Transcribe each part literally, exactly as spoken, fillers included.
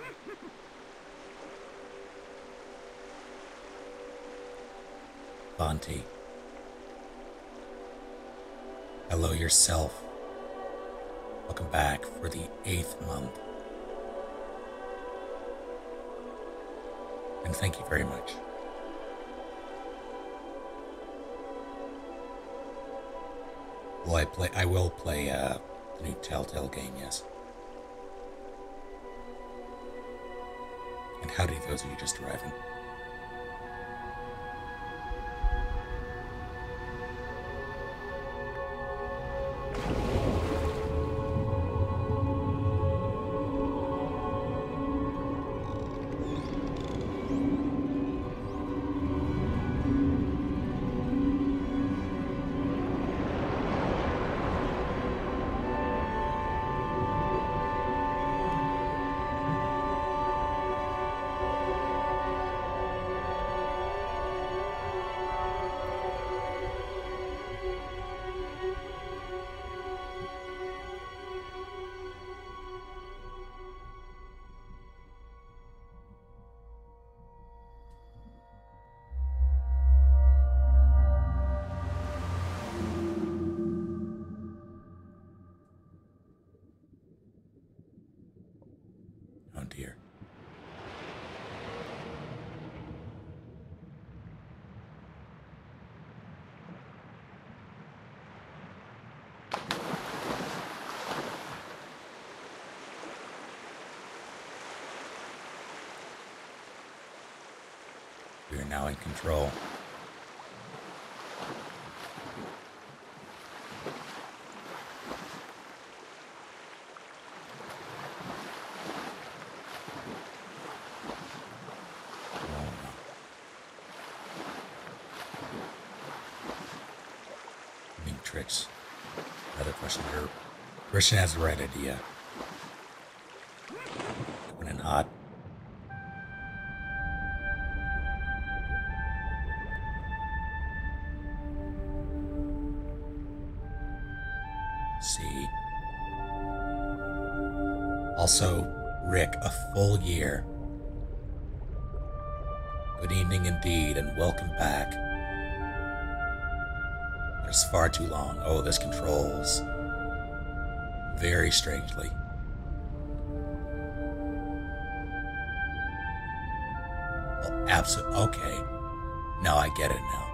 Bonte. Hello yourself. Welcome back for the eighth month. And thank you very much. Will I play? I will play uh, the new Telltale game, yes. And howdy those of you just arriving. Oh dear. We are now in control. Tricks. Another question here. Christian has the right idea. Coming in hot. See. Also, Rick, a full year. Good evening indeed, and welcome back. It's far too long. Oh, this controls very strangely. Well, absolutely. Okay. Now I get it now.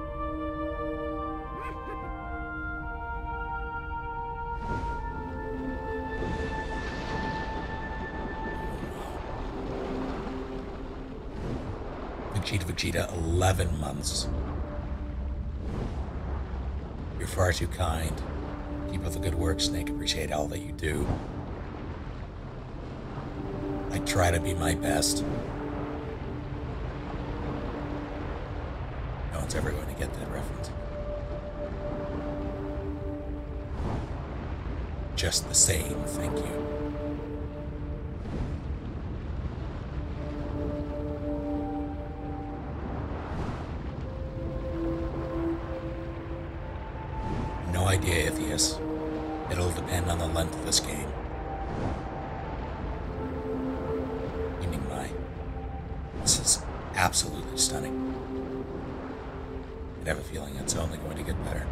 Vegeta Vegeta, eleven months. You're far too kind. Keep up the good work, Snake. Appreciate all that you do. I try to be my best. No one's ever going to get that reference. Just the same, thank you. No idea, Atheist. It'll depend on the length of this game. You mean my... This is absolutely stunning. I have a feeling it's only going to get better.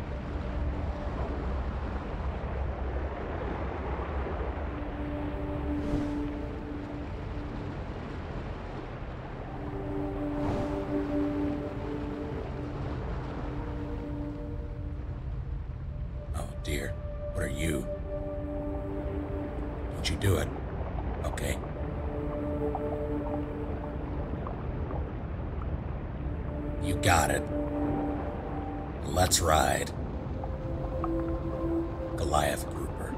Dear, what are you? Don't you do it, okay? You got it. Let's ride. Goliath Grouper.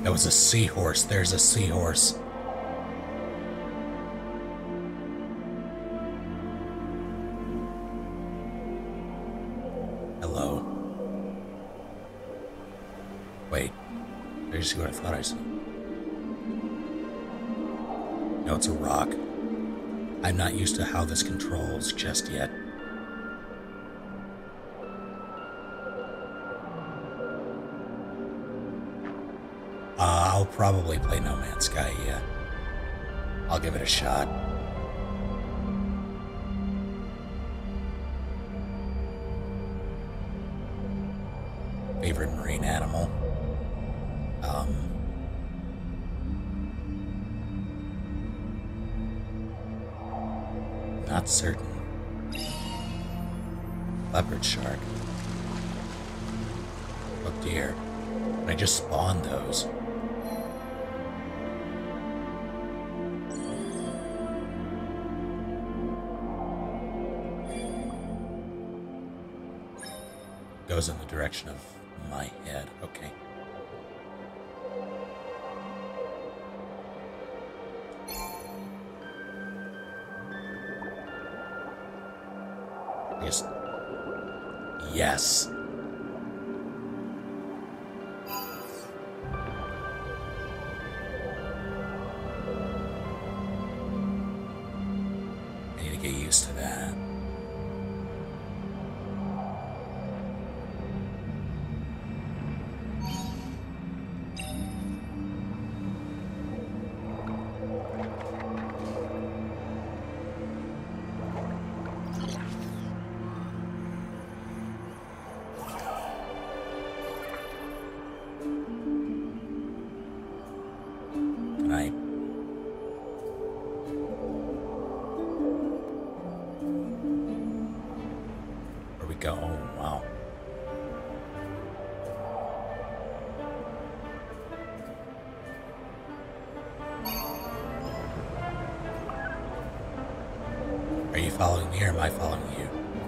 That was a seahorse. There's a seahorse. Hello. Wait. Did you see what I thought I saw? No, it's a rock. I'm not used to how this controls just yet. Uh, I'll probably play No Man's Sky, yeah. I'll give it a shot. Favorite marine animal? Um... Not certain. Leopard shark. Oh dear. I just spawned those. Goes in the direction of my head. Okay. Yes. Yes. I need to get used to that. Right. Where we go? Oh, wow. Are you following me or am I following you?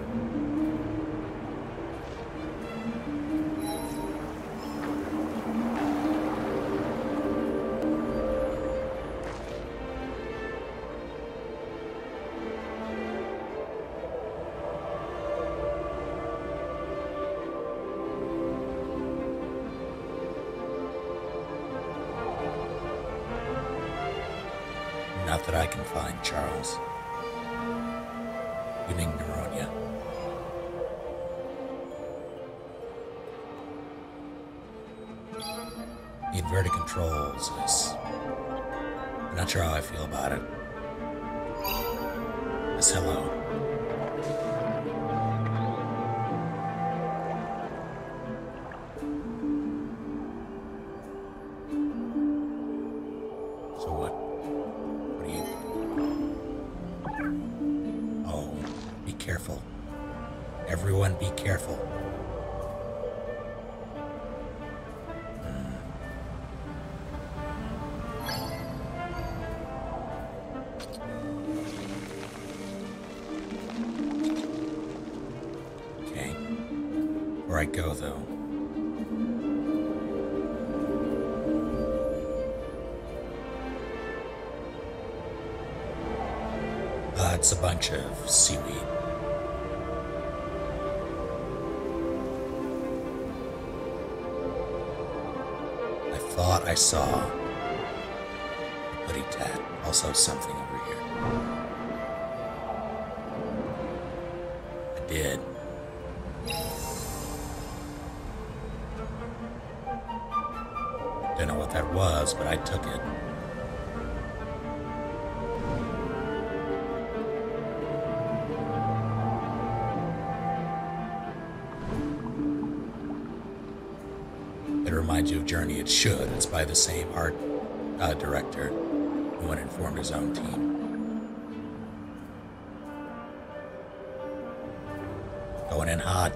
Not that I can find, Charles. Evening, Neuronia. The inverted controls is... I'm not sure how I feel about it. Yes, hello. So what? What do you... Oh, be careful. Everyone be careful. Okay. Where I go, though. Uh, it's a bunch of seaweed. I thought I saw a putty tat. Also something over here. I did. Don't know what that was, but I took it. It reminds you of Journey. It should. It's by the same art uh, director who went and formed his own team. Going in hot.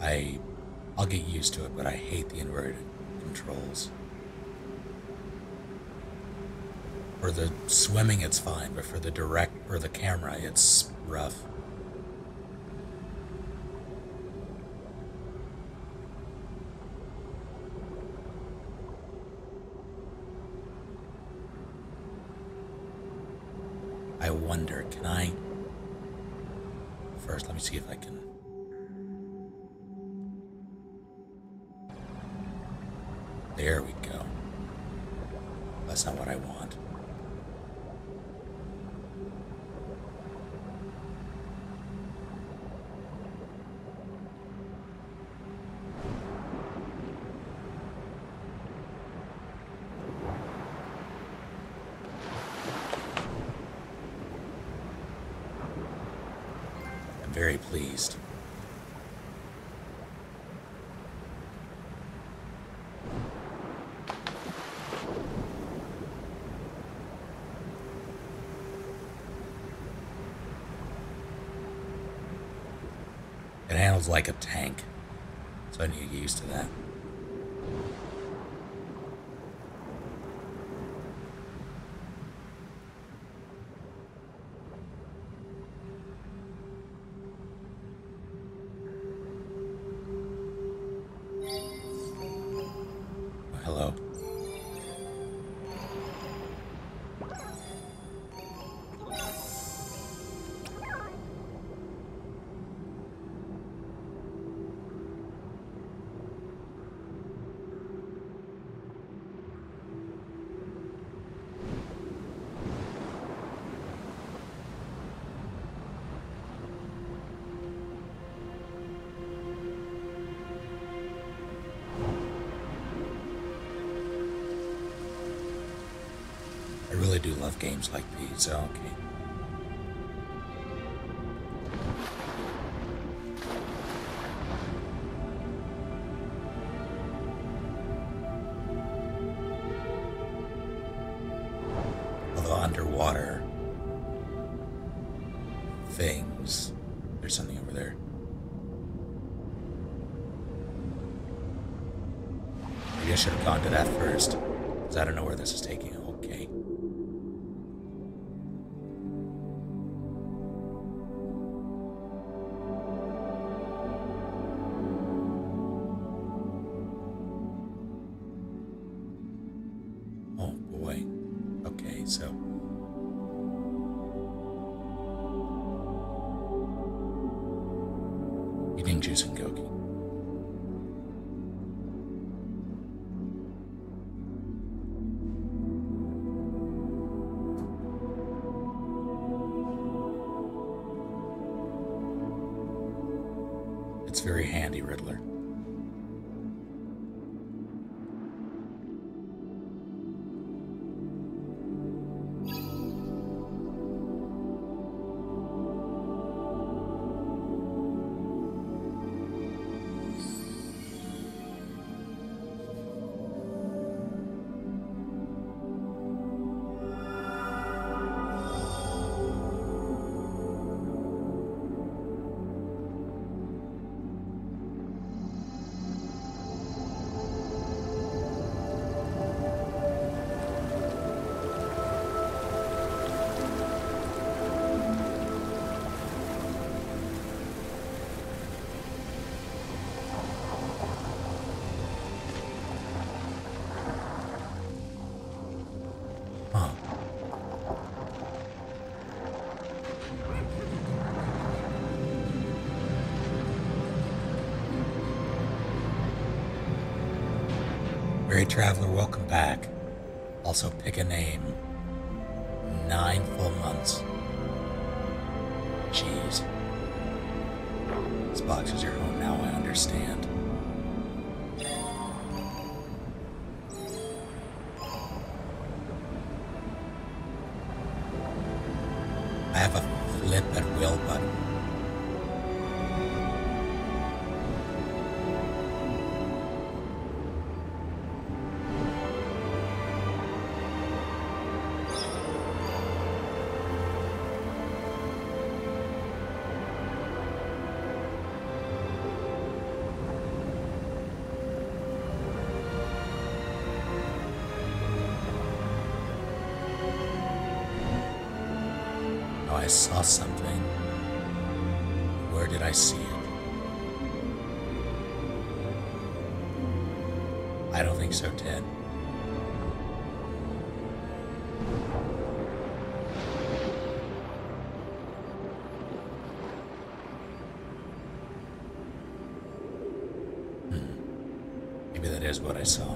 I, I'll get used to it, but I hate the inverted controls. For the swimming, it's fine, but for the direct or the camera, it's rough. I wonder, can I... First, let me see if I can... There we go. That's not what I want. I'm very pleased. It handles like a tank, so I need to get used to that. Oh, hello. I really do love games like these. Okay. Although underwater things, there's something over there. Maybe I should have gone to that first, because I don't know where this is taking. Okay. Oh boy. Okay, so. Eating juice and goki. It's very handy, Riddler. Huh. Weary Traveler, welcome back. Also, pick a name. Nine full months. Jeez. This box is your home now, I understand. I have a flip at will button. saw something. Where did I see it? I don't think so, Ted. Hmm. Maybe that is what I saw.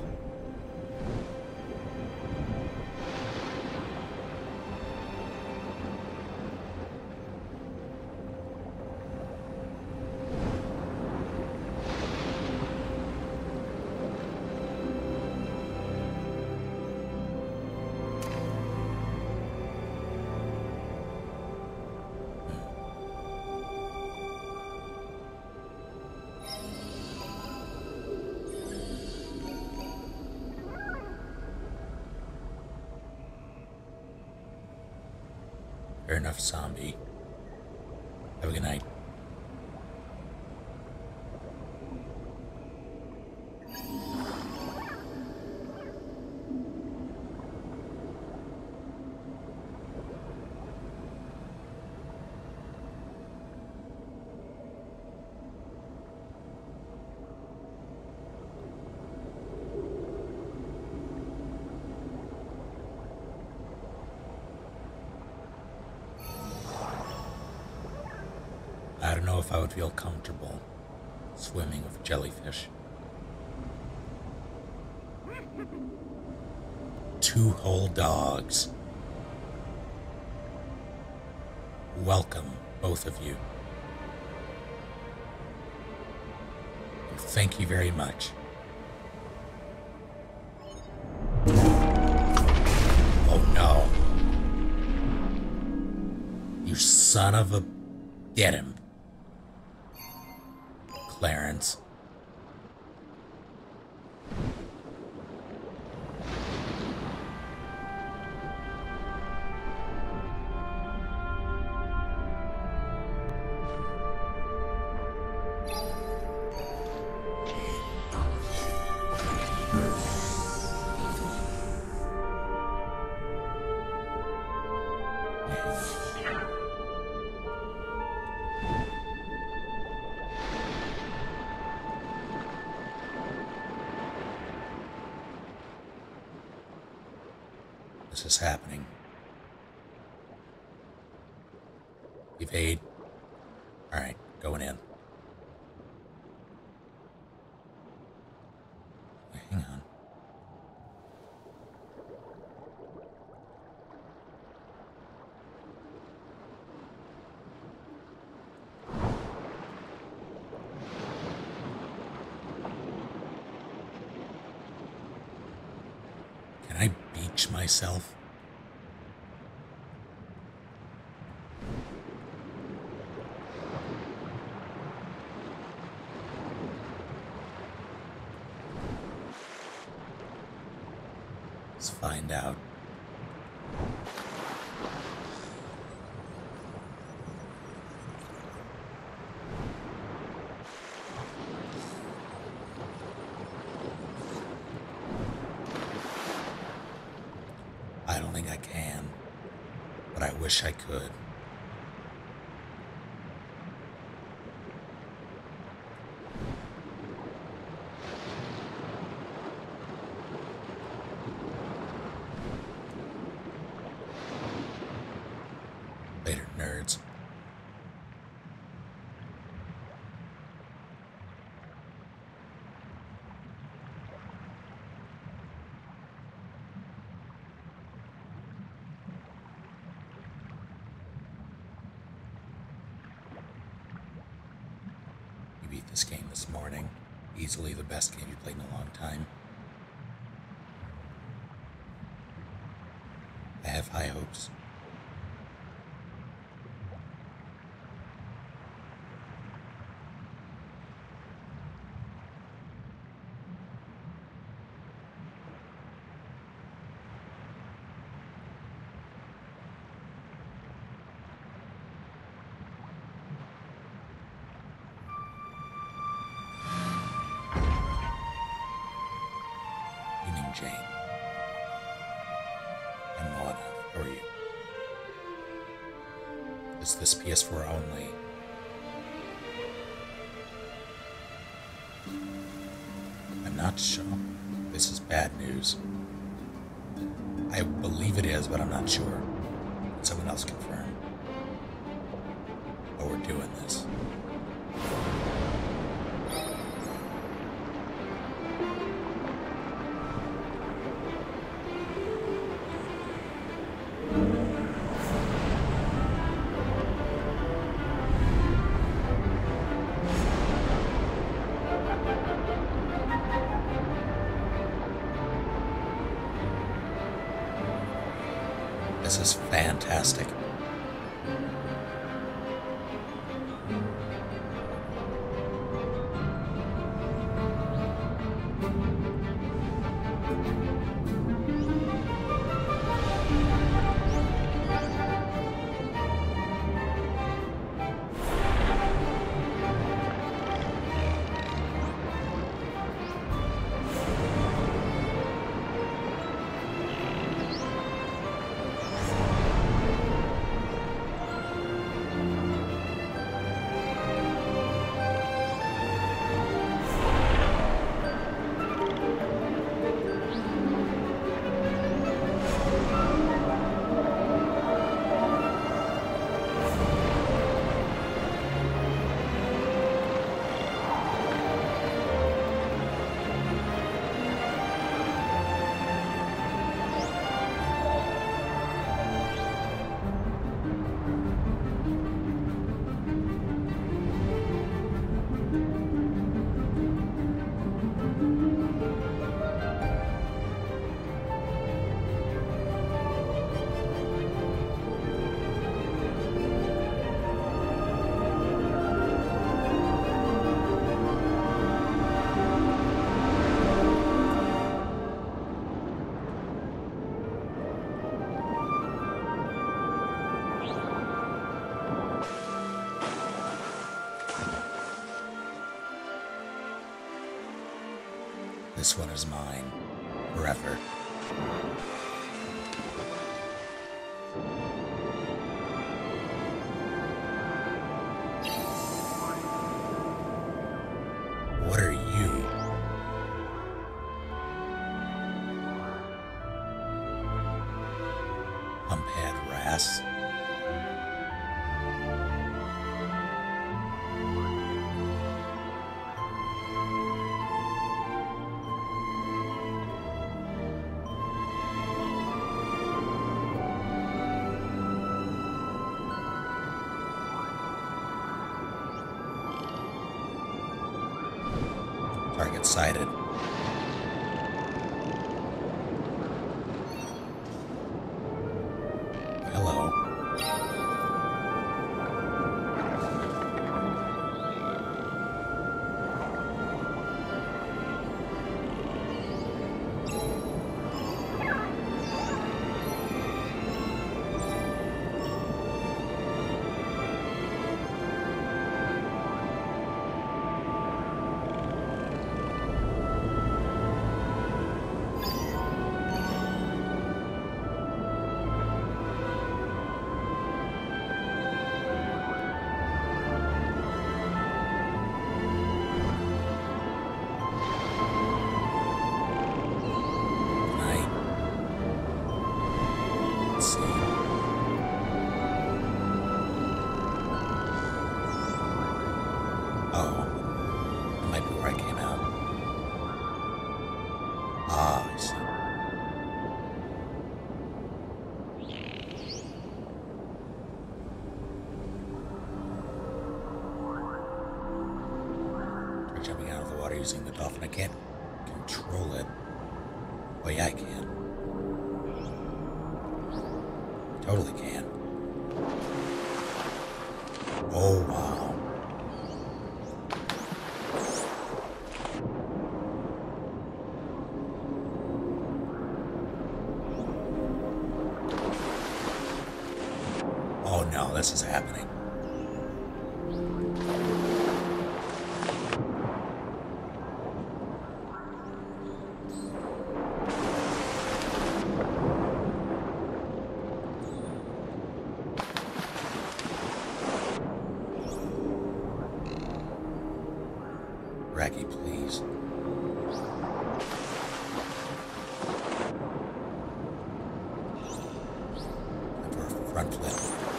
Fair enough, zombie. Have a good night. I don't know if I would feel comfortable swimming with jellyfish. Two whole dogs. Welcome, both of you. And thank you very much. Oh no. You son of a... Get him. Clarence. This is happening. Evade. Alright, going in. Wait, hang on. Can I beach myself? Let's find out. I don't think I can, but I wish I could. Later, nerds. You beat this game this morning. Easily the best game you played in a long time. I have high hopes. Jane. I'm Lana. How are you? Is this P S four only? I'm not sure. This is bad news. I believe it is, but I'm not sure. Can someone else confirm? Oh, we're doing this. This is fantastic. This one is mine, forever. What are you? Humphead Wrasse? Target sighted. Hello. Jumping out of the water using the dolphin. I can't control it. Oh yeah, I can. I totally can. Oh wow. Oh no, this is happening. these. And for a front flip.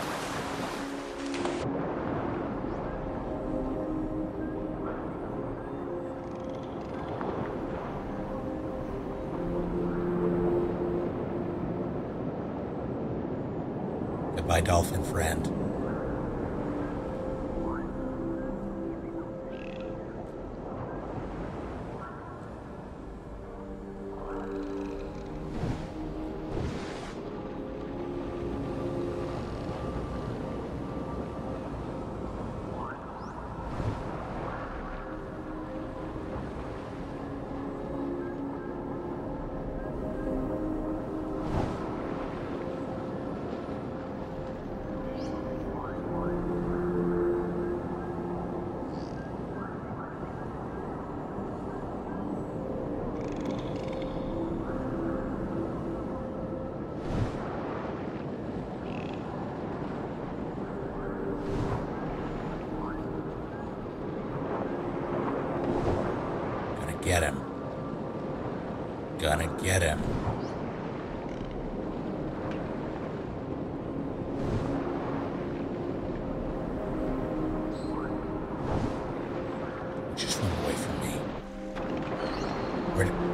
Goodbye, dolphin friend. Get him. Gonna get him. Just run away from me. Where did...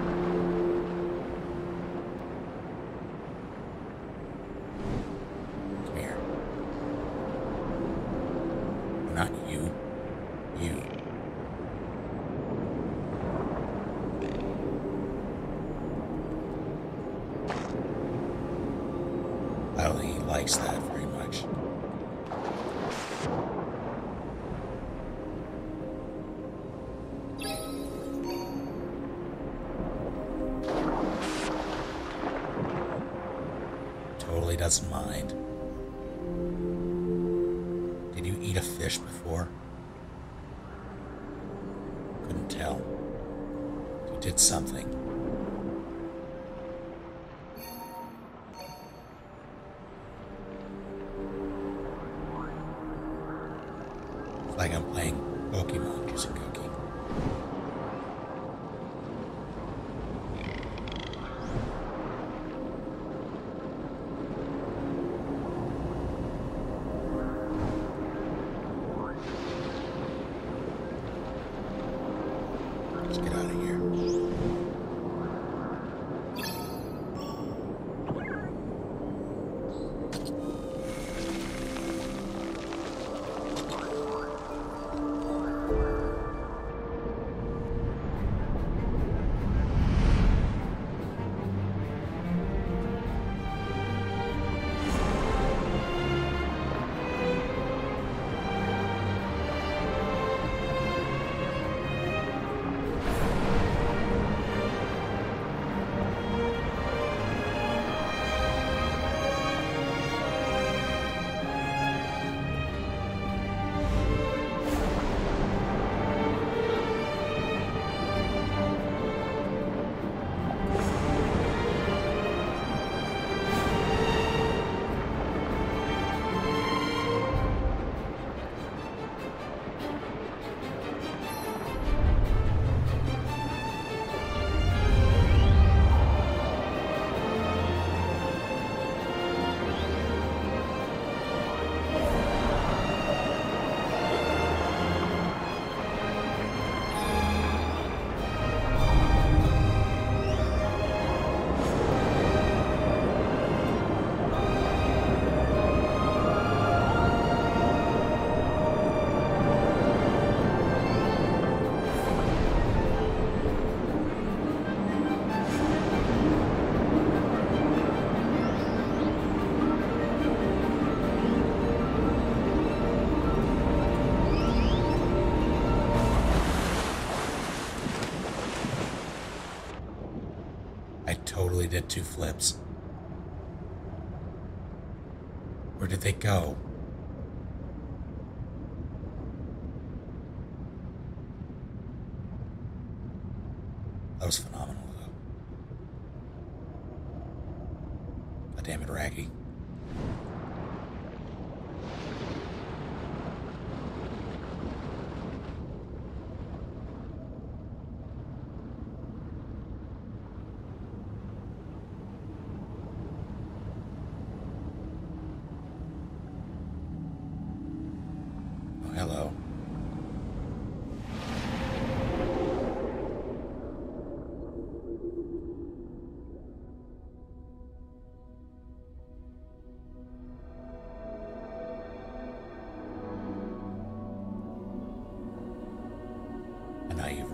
Come here. Not you. You. I don't think he likes that very much. Totally doesn't mind. Did you eat a fish before? Couldn't tell. You did something. Like I'm playing Pokemon Juice and Cookie. Let's get out of here. I totally did two flips. Where did they go? That was phenomenal, though. God damn it, Raggy.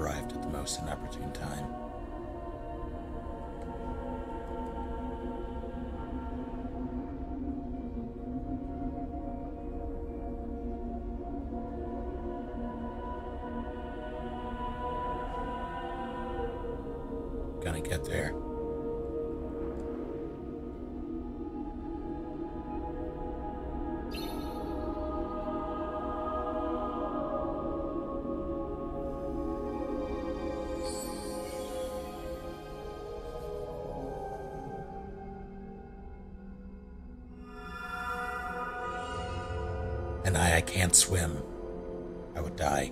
arrived at the most inopportune time. Gonna get there. And I, I can't swim. I would die.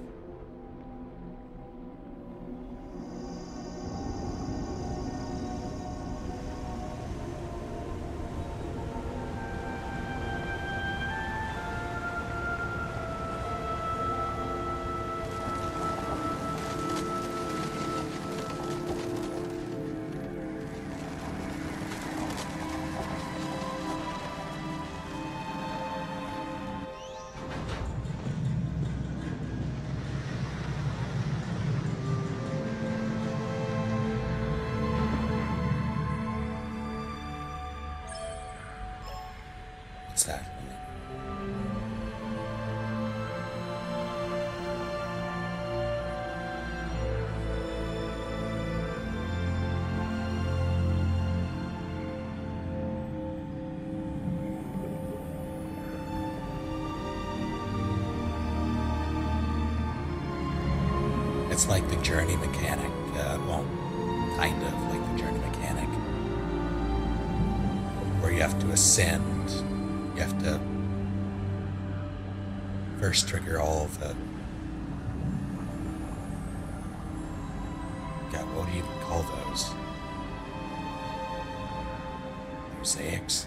What's that? It's like the journey mechanic, uh, well, kind of like the journey mechanic, where you have to ascend. You have to first trigger all of the, God, what do you even call those? Mosaics?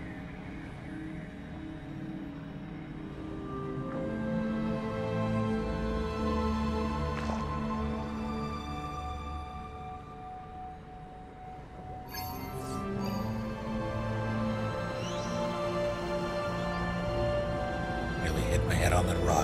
Hit my head on the rock.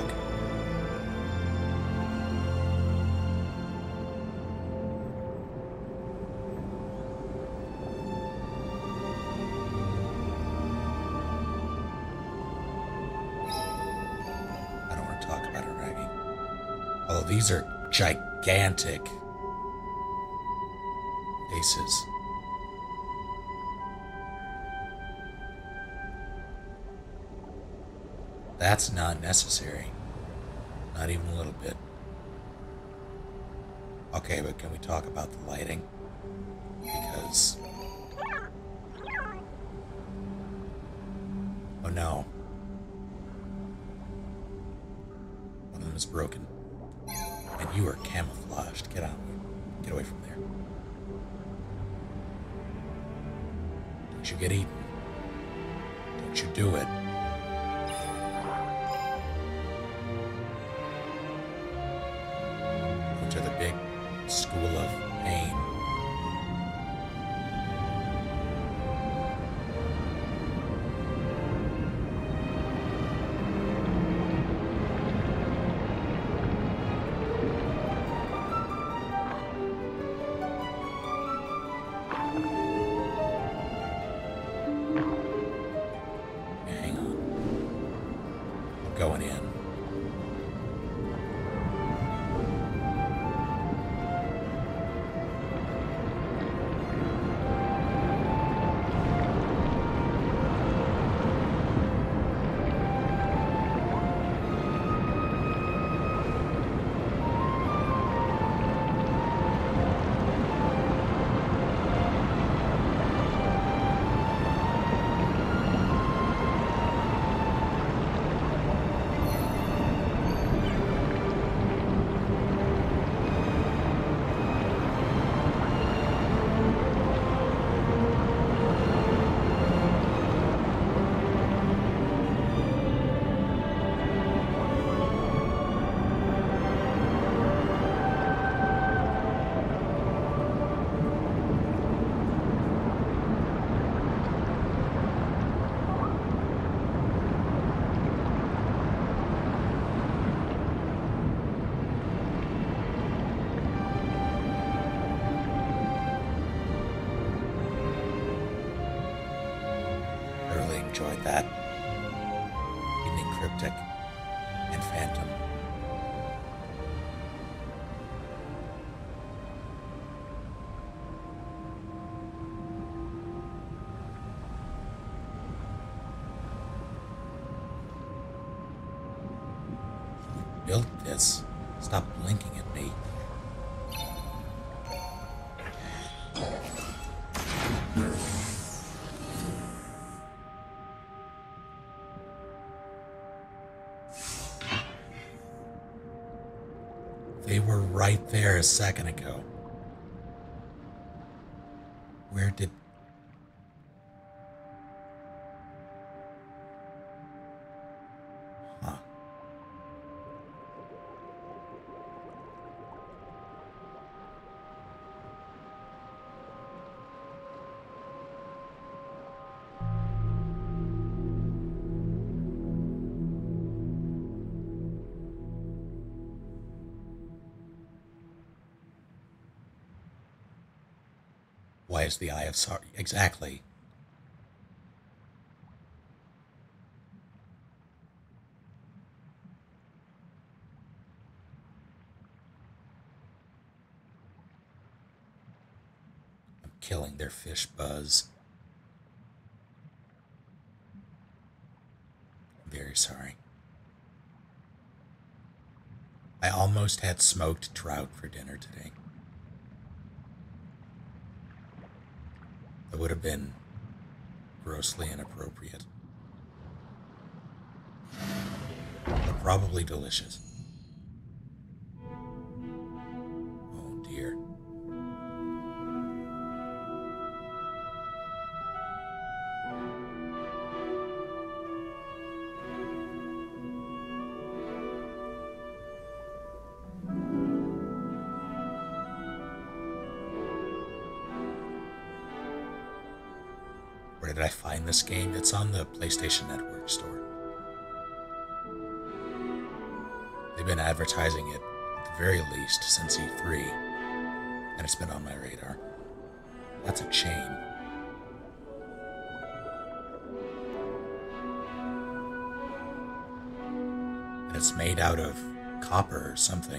I don't want to talk about it, Raggy. Although these are gigantic aces. That's not necessary. Not even a little bit. Okay, but can we talk about the lighting? Because... oh no. One of them is broken. And you are camouflaged. Get out. Get away from there. Don't you get eaten. Don't you do it. To the big school of pain. Hang on. I'm going in. enjoyed that. Evening Cryptic and Phantom. Who built this? Stop blinking at me. They were right there a second ago. Where did... Huh. Why is the Eye of Sorrow? Exactly. I'm killing their fish buzz. I'm very sorry. I almost had smoked trout for dinner today. That would have been grossly inappropriate. But probably delicious. Oh dear. Where did I find this game? It's on the PlayStation Network store. They've been advertising it, at the very least, since E three, and it's been on my radar. That's a chain. And it's made out of copper or something.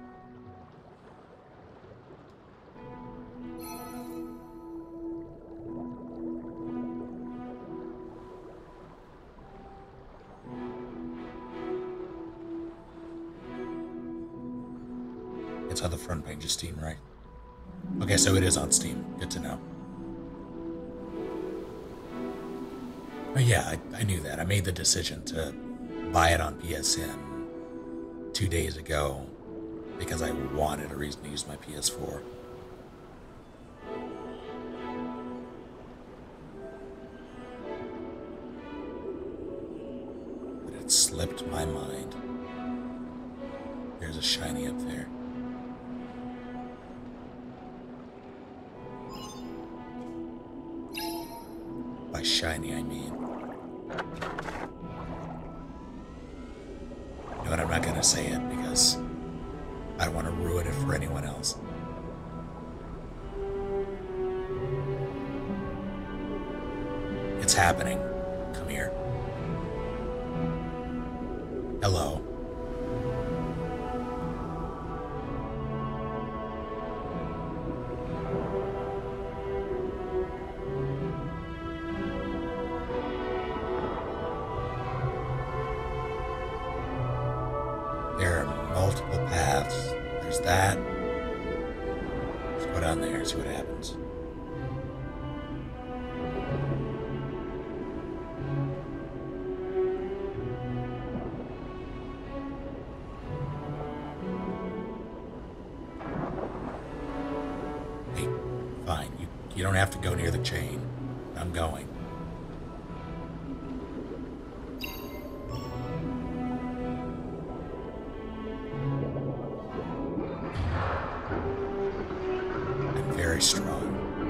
It's on the front page of Steam, right? Okay, so it is on Steam. Good to know. Oh yeah, I, I knew that. I made the decision to buy it on P S N two days ago because I wanted a reason to use my P S four. But it slipped my mind. There's a shiny up there. By shiny, I mean. You know what, I'm not going to say it because I don't want to ruin it for anyone else. It's happening. Come here. Hello. There are multiple paths. There's that. Let's go down there and see what happens. Hey, fine. You, you don't have to go near the chain. I'm going. Very strong.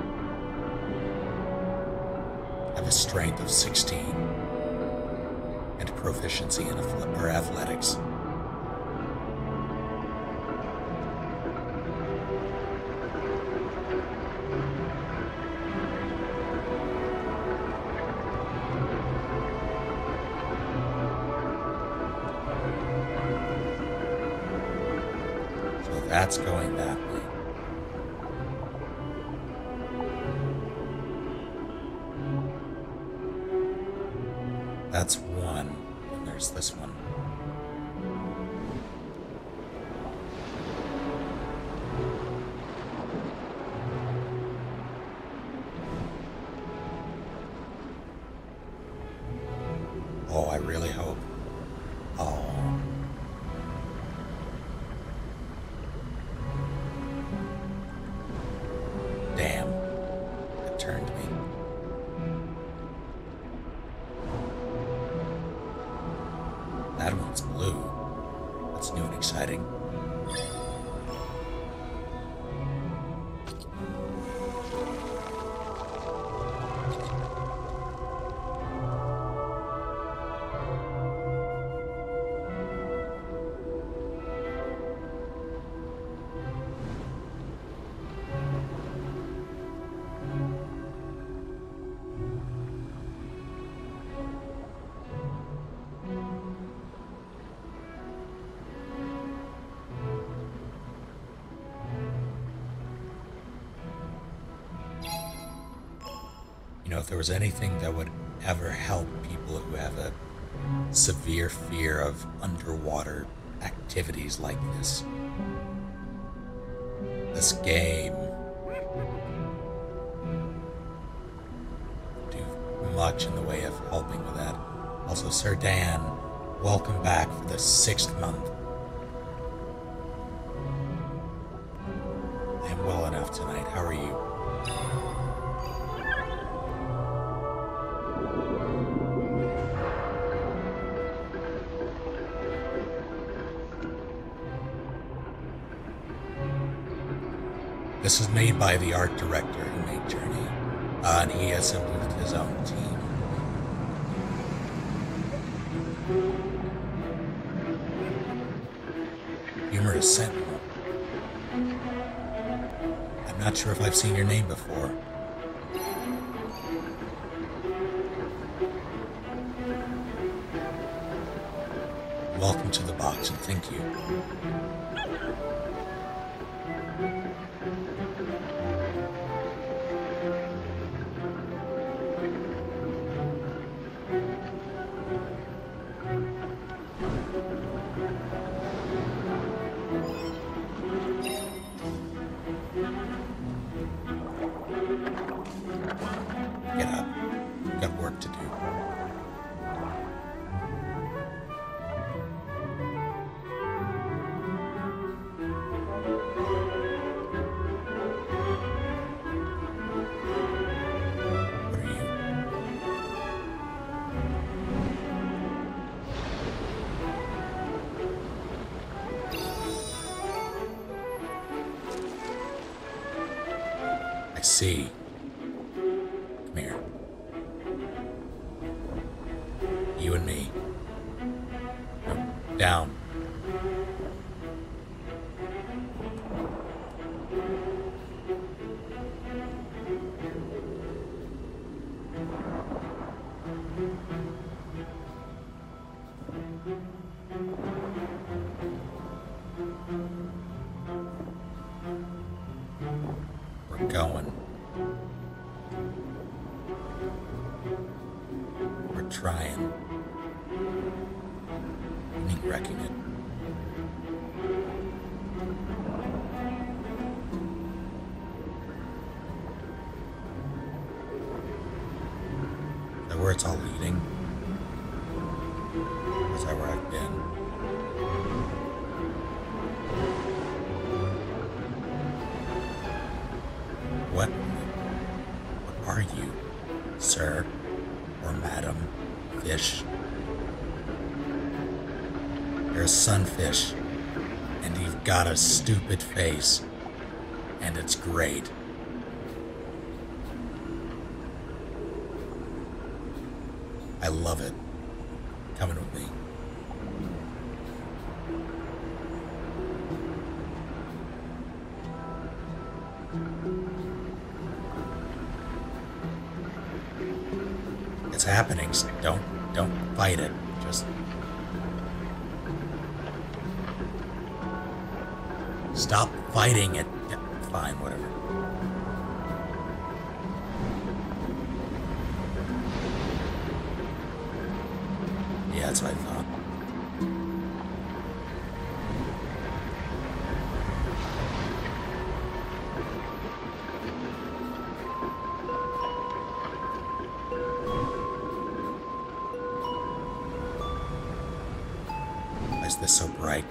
I have a strength of sixteen and proficiency in athle- or athletics. That's going that way. That's one, and there's this one. Oh, I really hope. Oh. Damn. It turned me. That one's blue. That's new and exciting. You know, if there was anything that would ever help people who have a severe fear of underwater activities like this, this game would do much in the way of helping with that. Also, Sir Dan, welcome back for the sixth month. I am well enough tonight. How are you? This is made by the art director who made Journey, uh, and he assembled his own team. Humorous Sentinel. I'm not sure if I've seen your name before. Welcome to the box and thank you. Get up. You've got work to do. What are you? I see. Come here. You and me. No, down. We're going. We're trying. I ain't wrecking it. Is that where it's all leading? Or is that where I've been? What? What are you, sir? Or madam? Fish? You're a sunfish, and you've got a stupid face, and it's great. I love it. Coming with me. It's happening. So don't don't fight it. Just Stop fighting it. Yeah, fine, whatever. Yeah, that's what I thought. Why is this so bright?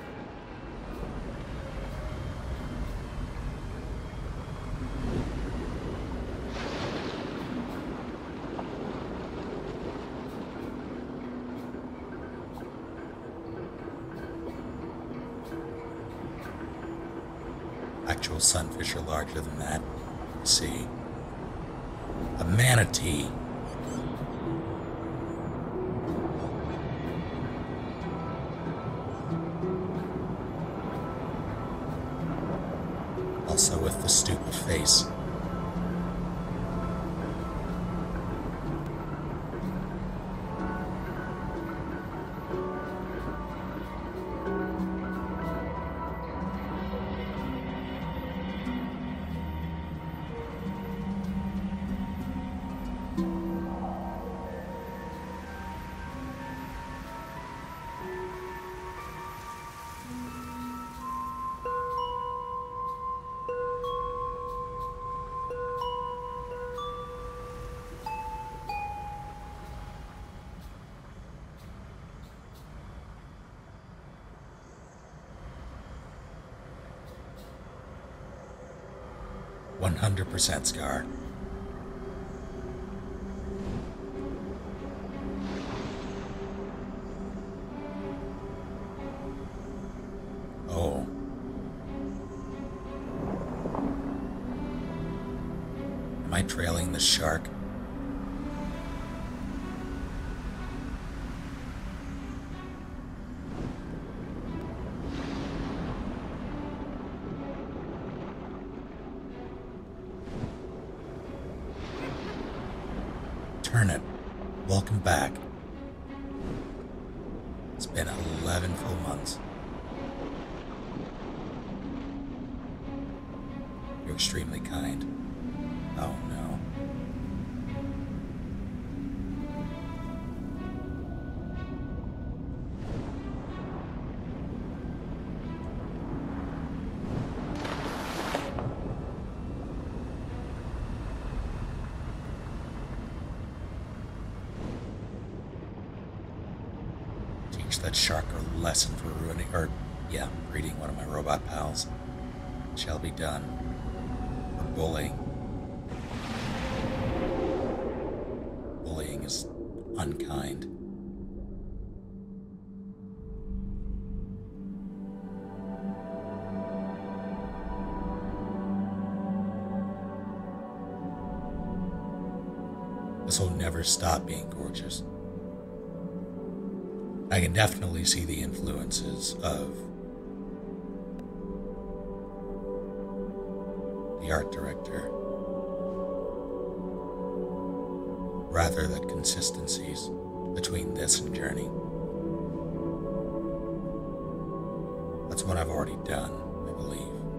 Actual sunfish are larger than that. Let's see. A manatee. Also with the stupid face. one hundred percent Scar. Oh. Am I trailing the shark? Turnip, welcome back. It's been eleven full months. You're extremely kind. Oh no. That shark a lesson for ruining, or yeah, breeding one of my robot pals. It shall be done. For bullying. Bullying is unkind. This will never stop being gorgeous. I can definitely see the influences of the art director, rather than consistencies between this and Journey. That's what I've already done, I believe.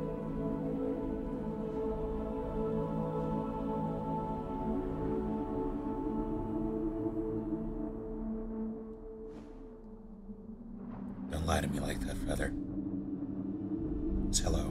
Don't lie to me like that, Feather. It's hello.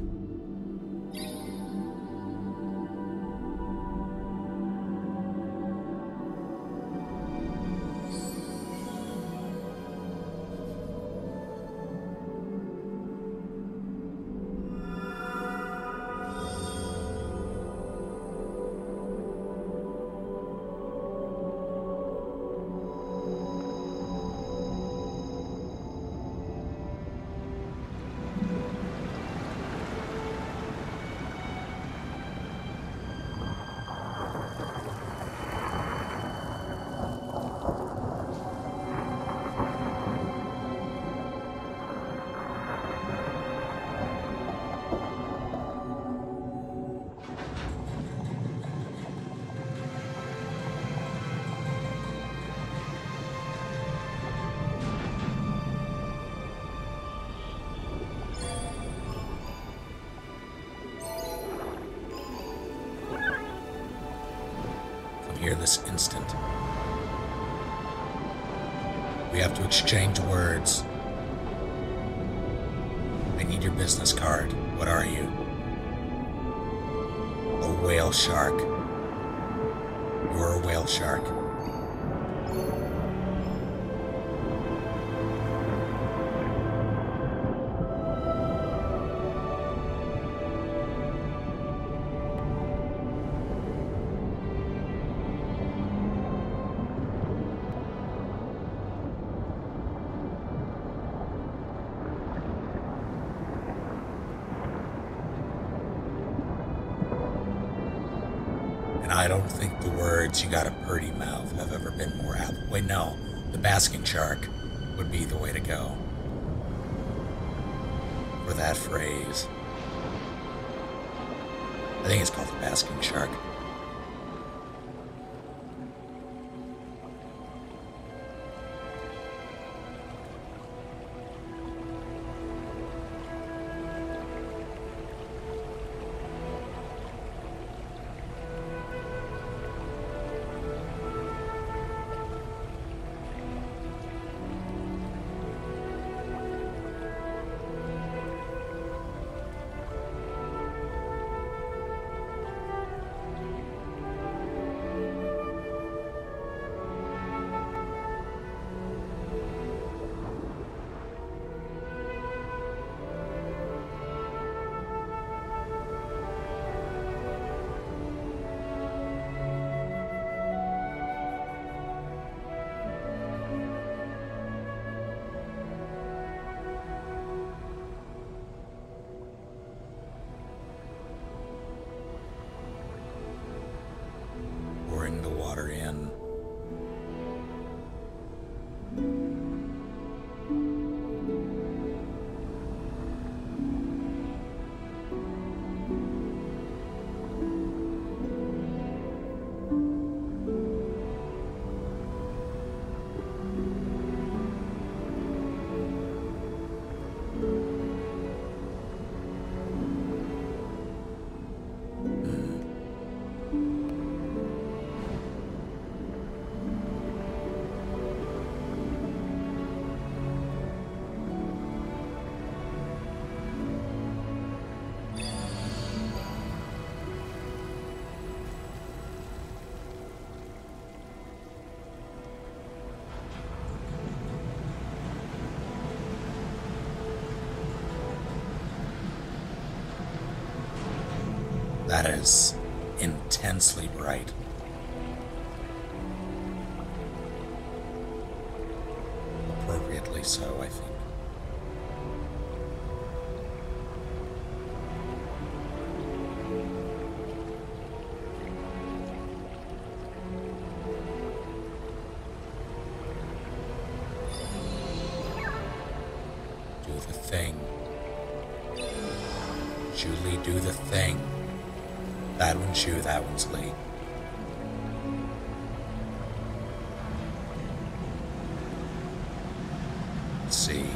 I'm here this instant. We have to exchange words. I need your business card. What are you? A whale shark. You're a whale shark. I don't think the words "you got a pretty mouth" have ever been more apt. Wait, no. The basking shark would be the way to go for that phrase. I think it's called the basking shark. Pouring the water in. That is intensely bright. Appropriately so, I think. Do the thing. Julie, do the thing. That one's Shu, that one's Lee. Let's see.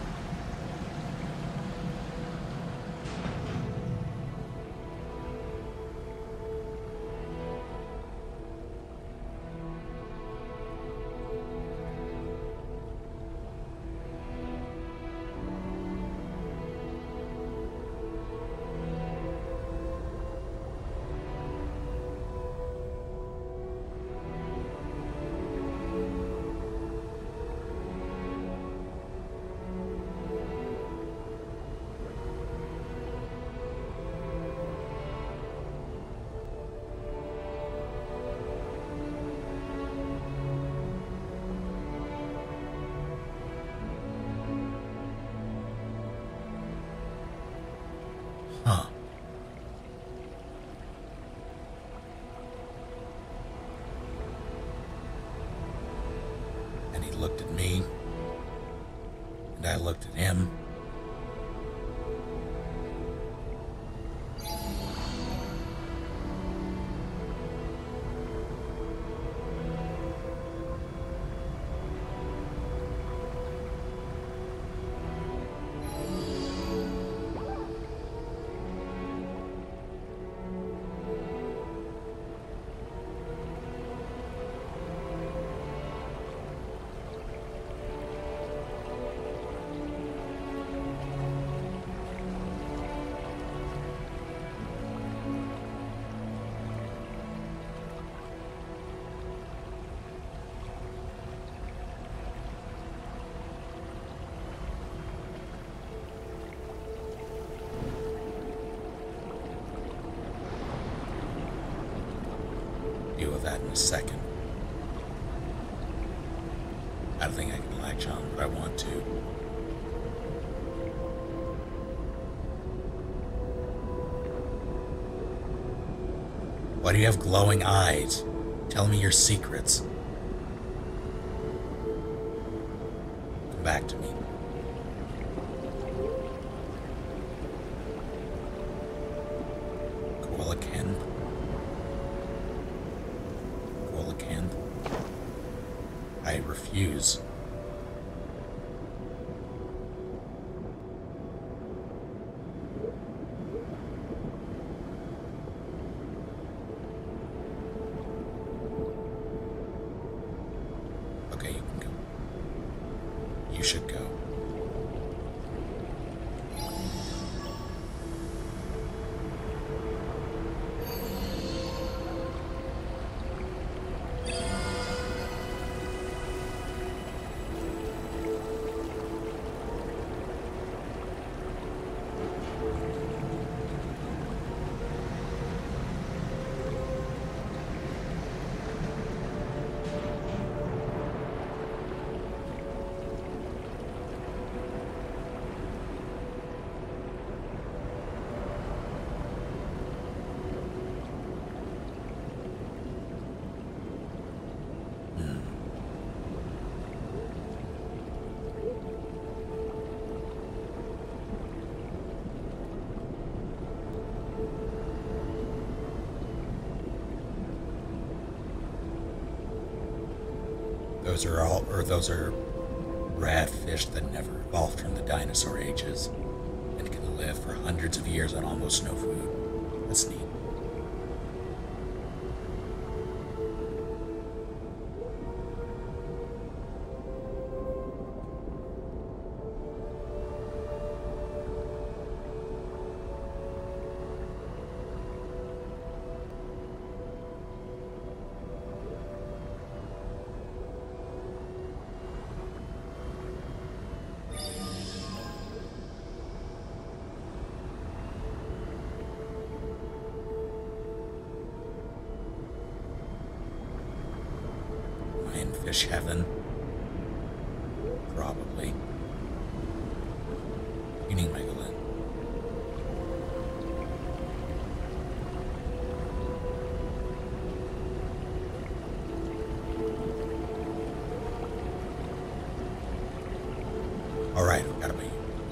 Huh. And he looked at me, and I looked at him. a second. I don't think I can latch on, but I want to. Why do you have glowing eyes? Tell me your secrets. Come back to me. Coelacanth. Coelacanth. I refuse. Okay, you can go. You should go. Those are all, or those are rad fish that never evolved from the dinosaur ages and can live for hundreds of years on almost no food. That's neat. Fish heaven? Probably. You need Megalyn. Alright, I've got to be.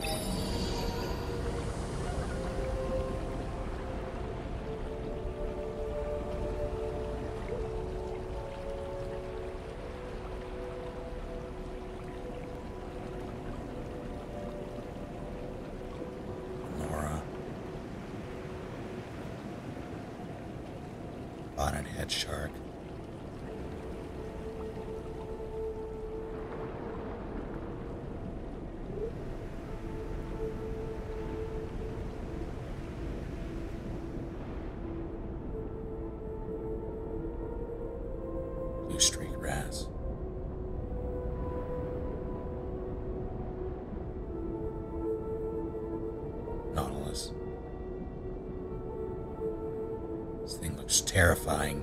Bonnet head shark. Blue streak wrasse. Nautilus. This thing looks terrifying.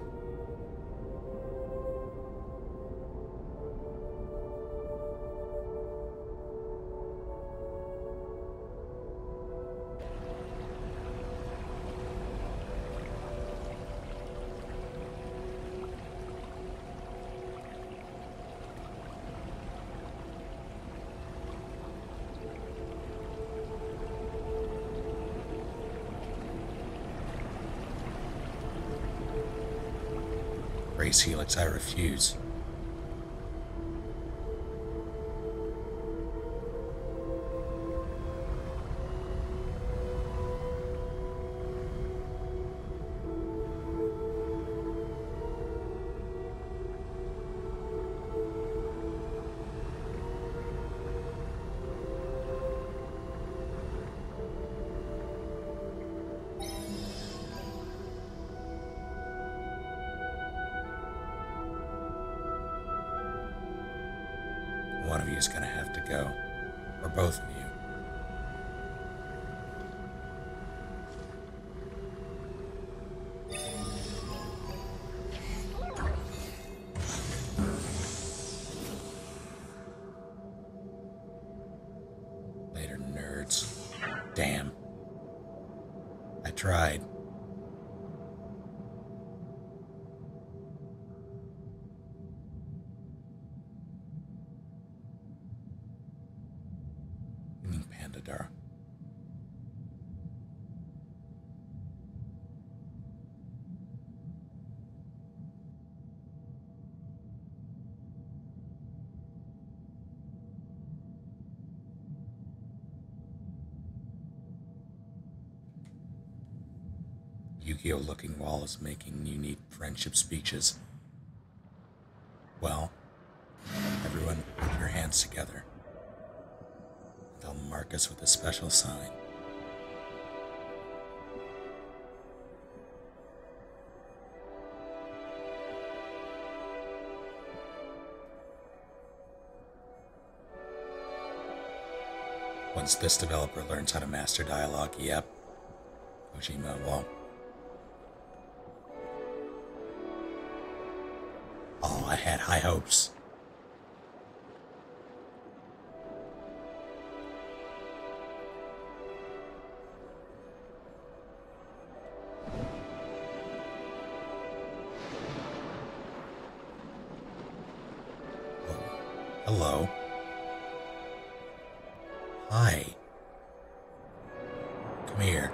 Race Helix, I refuse. One of you is going to have to go, or both of you. tried. You mean Pandadara? Yu-Gi-Oh! Looking Wall is making you need friendship speeches. Well, everyone put your hands together. They'll mark us with a special sign. Once this developer learns how to master dialogue, yep, Kojima will. Oh, I had high hopes. Oh, hello. Hi. Come here.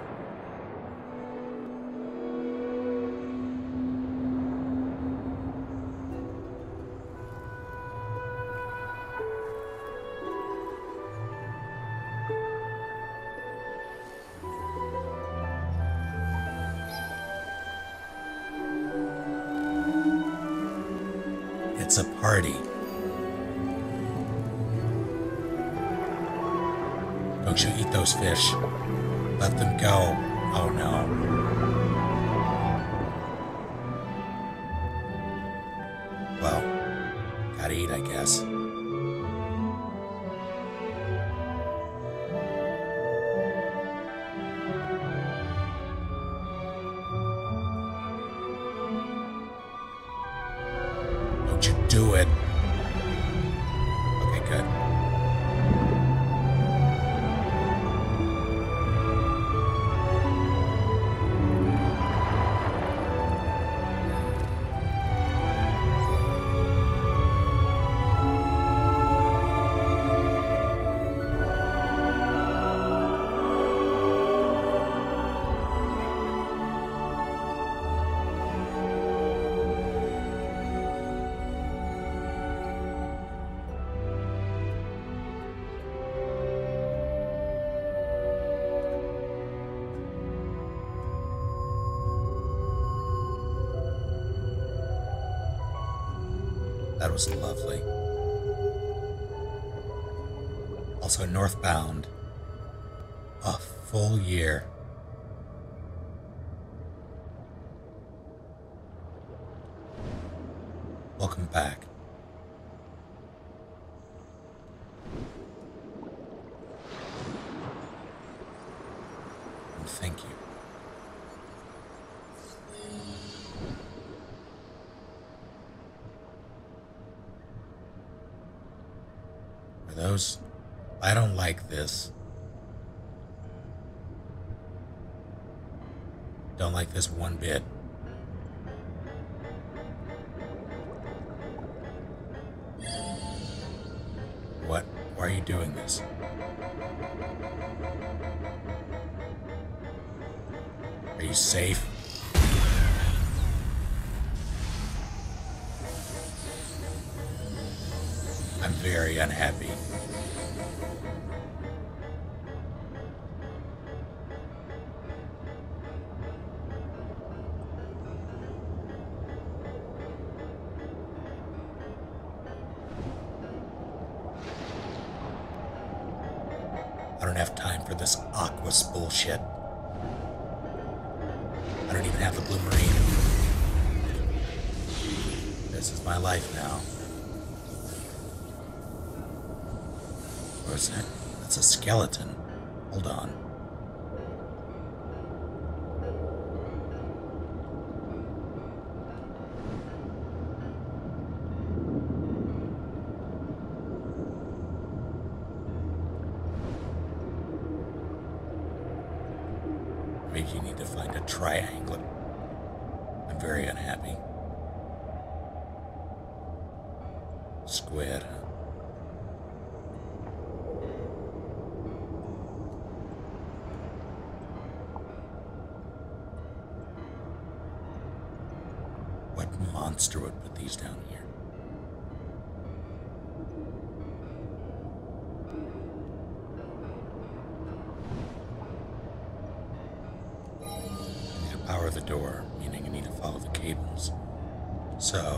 It's a party. Don't you eat those fish. Let them go. Oh no. Well, gotta eat, I guess. Don't you do it. Okay, good. That was lovely. Also, Northbound. A full year. Welcome back. And thank you. Are those... I don't like this. Don't like this one bit. What? Why are you doing this? Are you safe? I'm very unhappy. I don't have time for this Aquas bullshit. I don't even have the Blue Marine. This is my life now. Or is that? That's a skeleton. Hold on. Maybe you need to find a triangle. I'm very unhappy. Squid. What monster would put these down here? I need to power the door, meaning I need to follow the cables. So,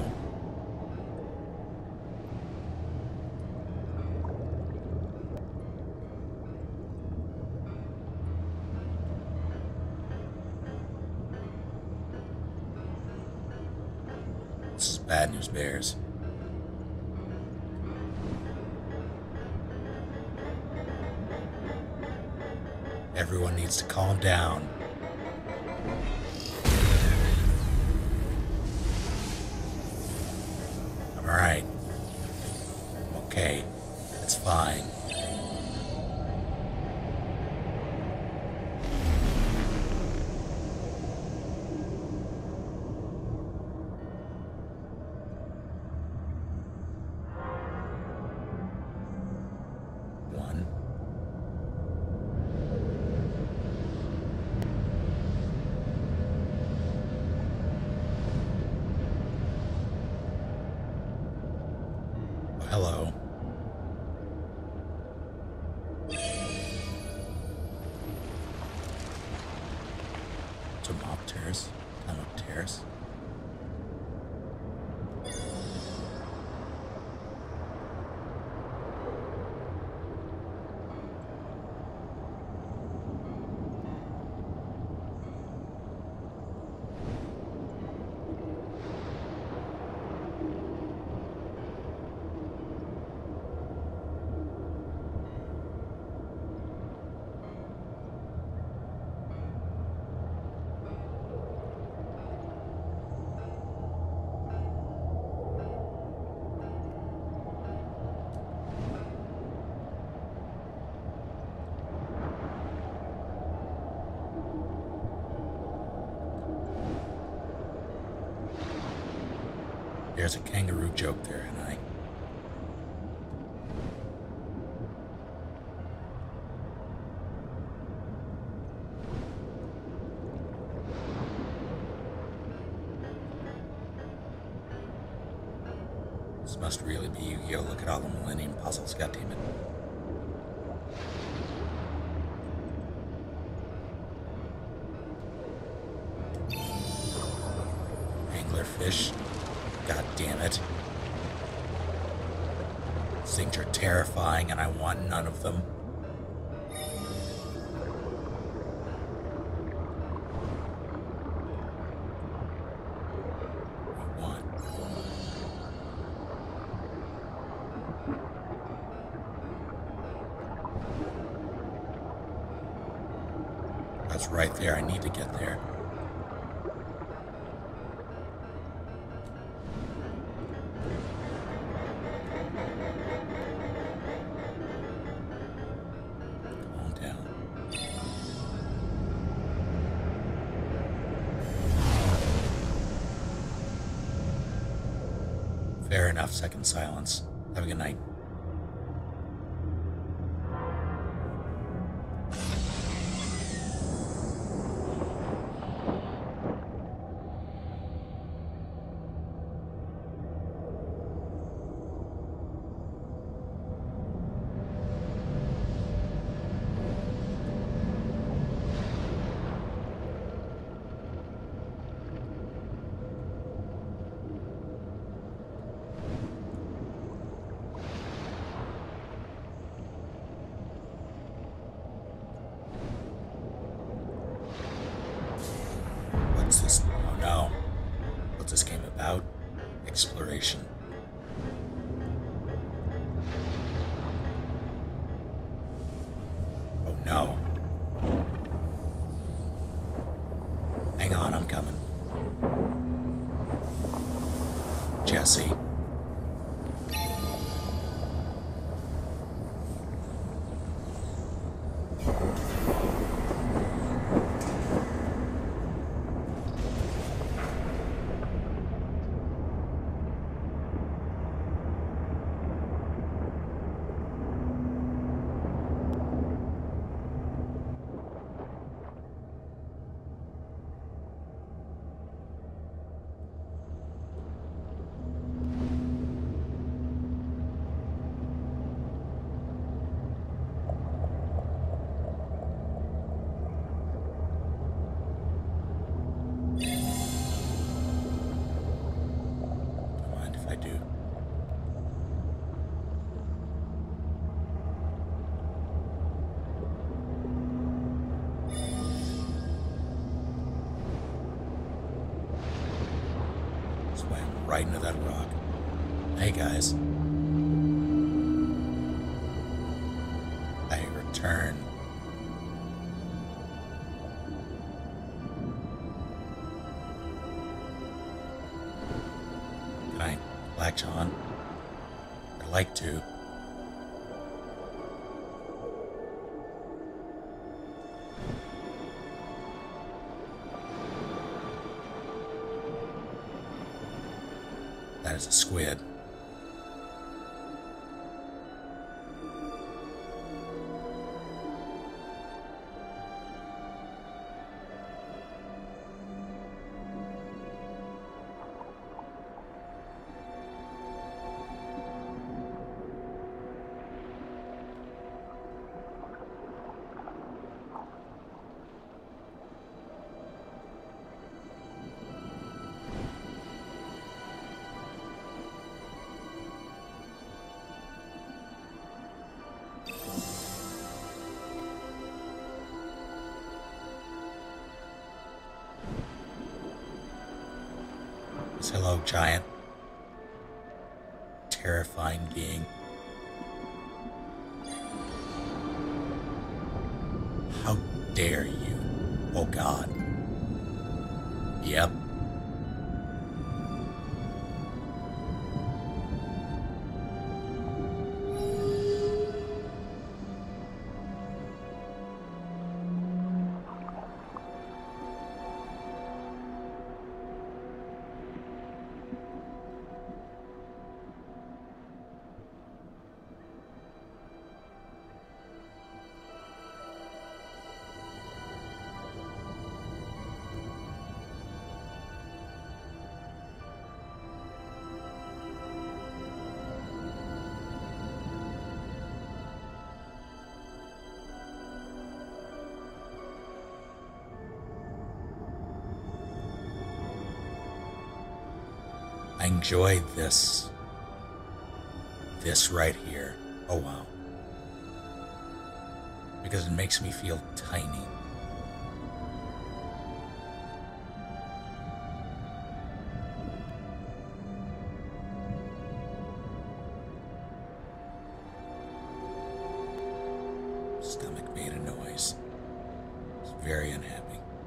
this is bad news bears. Everyone needs to calm down. I'm alright. I'm okay. It's fine. One. Oh, hello. To mop terrace. Time up terrace. There's a kangaroo joke there, and I. This must really be Yu-Gi-Oh! Look at all the Millennium puzzles, goddammit. Anglerfish. God damn it. These things are terrifying and I want none of them. I want. That's right there. I need to get there. Fair enough, second silence. Have a good night. What's this? Oh no. What's this game about? Exploration. Oh no. Hang on, I'm coming. Jesse. right into that rock. Hey guys. I return. Can I latch on? I'd like to. That is a squid. Hello, giant. Terrifying being. How dare you? Oh God. Yep. I enjoy this. This right here. Oh wow. Because it makes me feel tiny. Stomach made a noise. I was very unhappy.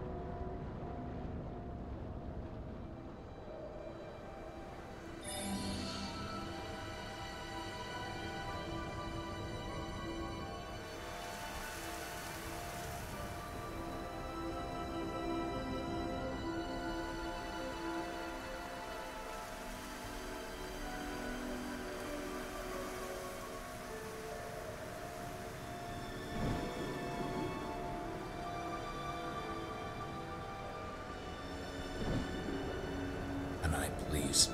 Please.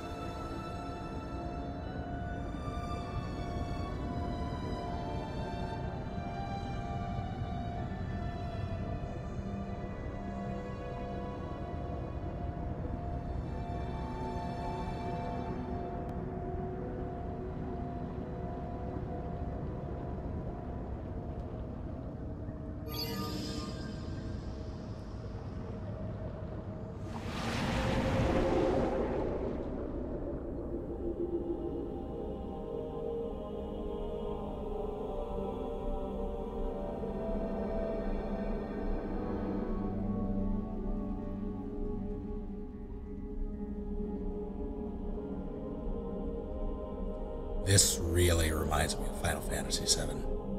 This really reminds me of Final Fantasy seven.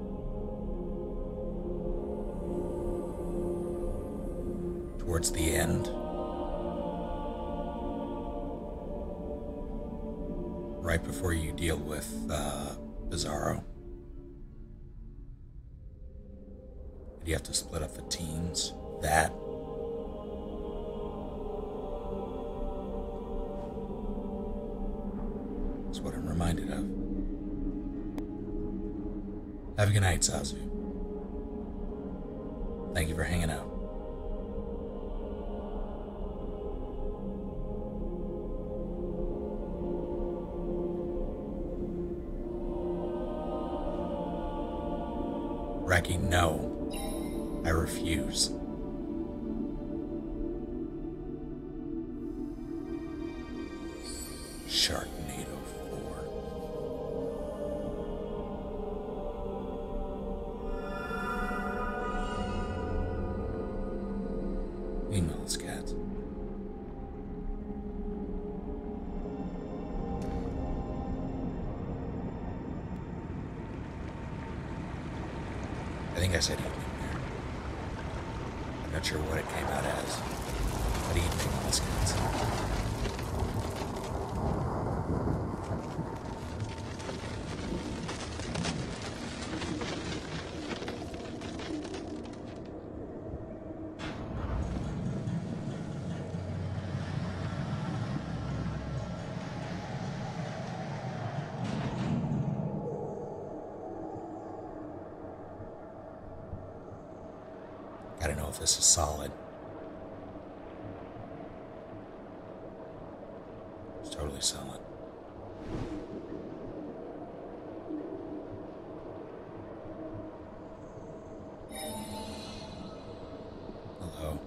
Towards the end, right before you deal with uh, Bizarro, you have to split up the teams. That is what I'm reminded of. Have a good night, Abzû. Thank you for hanging out. Reki, no. I refuse. sense. I think I said evening there. I'm not sure what it came out as, but evening in Wisconsin. I don't know if this is solid. It's totally solid. Hello.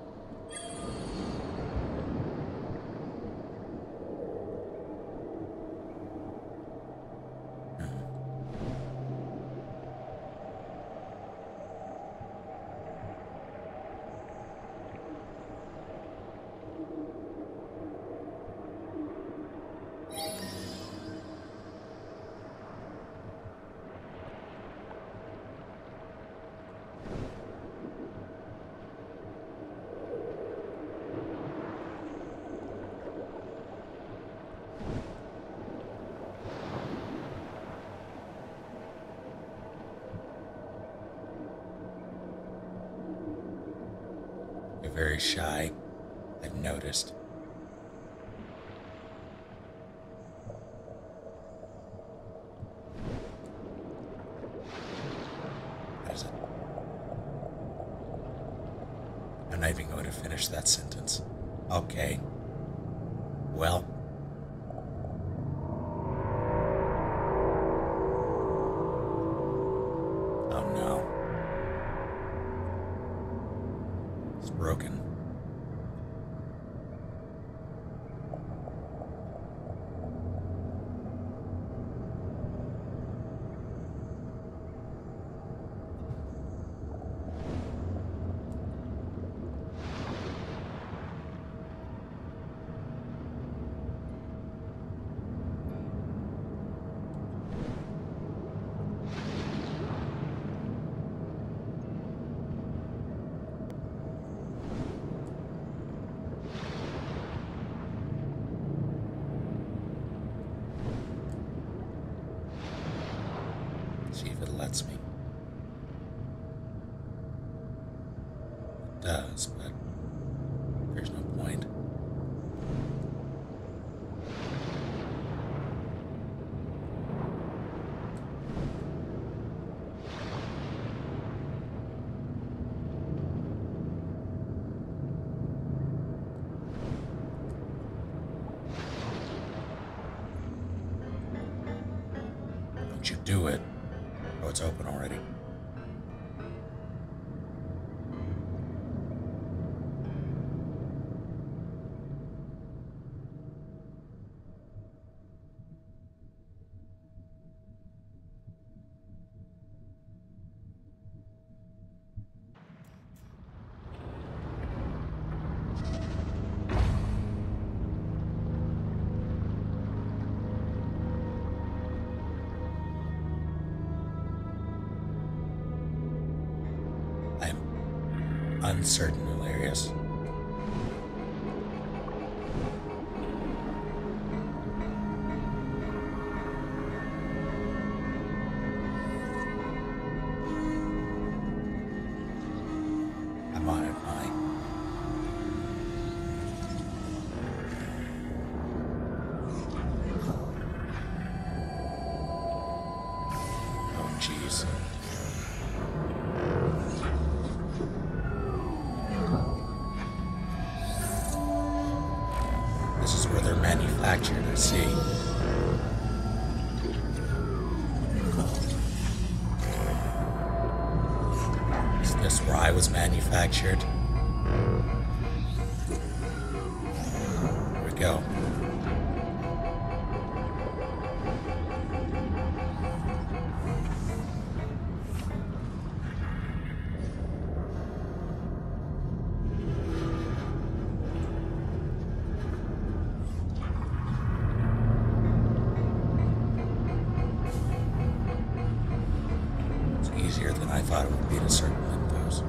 You're very shy, I've noticed. What is it? I'm not even going to finish that sentence. Okay. Well. Oh no. It's broken. See if it lets me. It does, but there's no point. Don't you do it. Oh, it's open already. Uncertain hilarious. I'm on it, Mike. Oh, jeez. This is where they're manufactured, I see. Is this where I was manufactured? Here we go. easier than I thought it would be to circumvent those.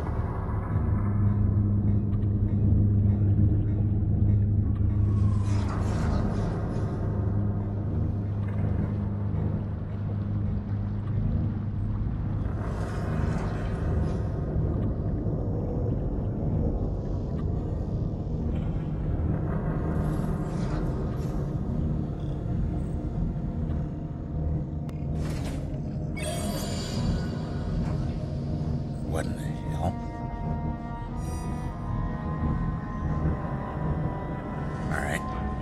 What in the hell? Alright.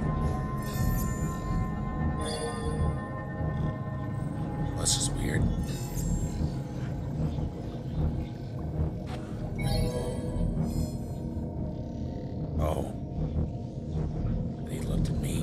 This is weird. Oh. He looked at me.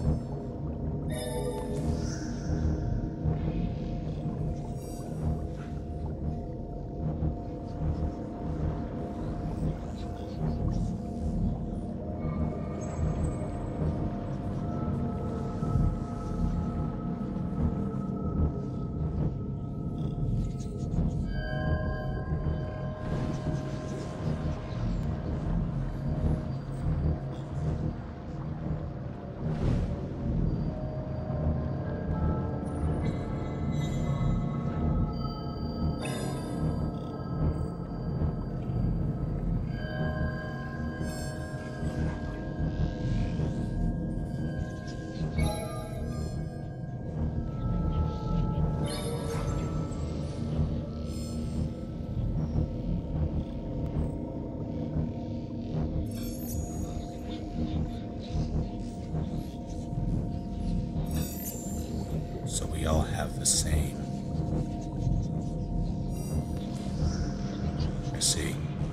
So we all have the same. I see.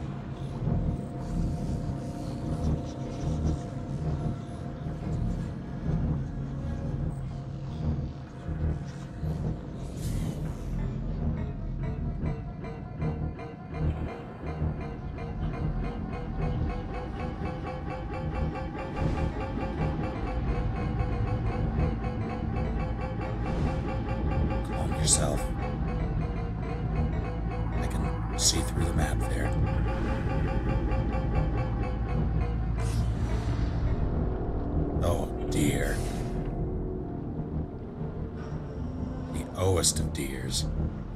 Calm yourself. I can see through the map there. Oh dear. The oest of deers.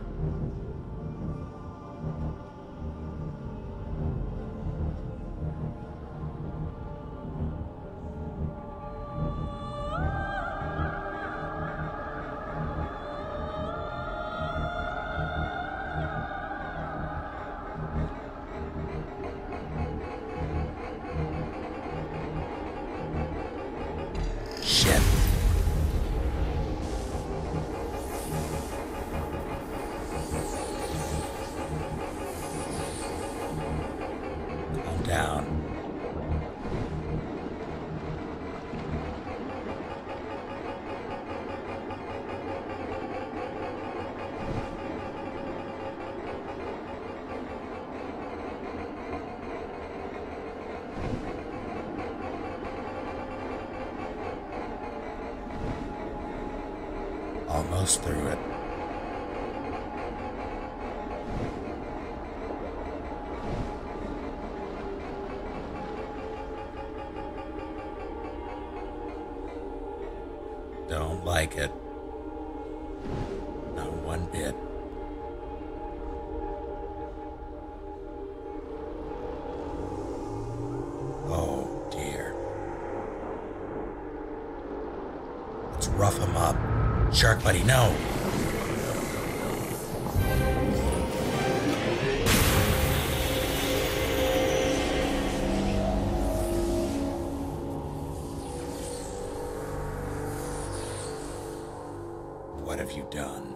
Shit. Calm down. Almost through it. Don't like it. Not one bit. Oh dear. Let's rough him up. Shark buddy, no! What have you done?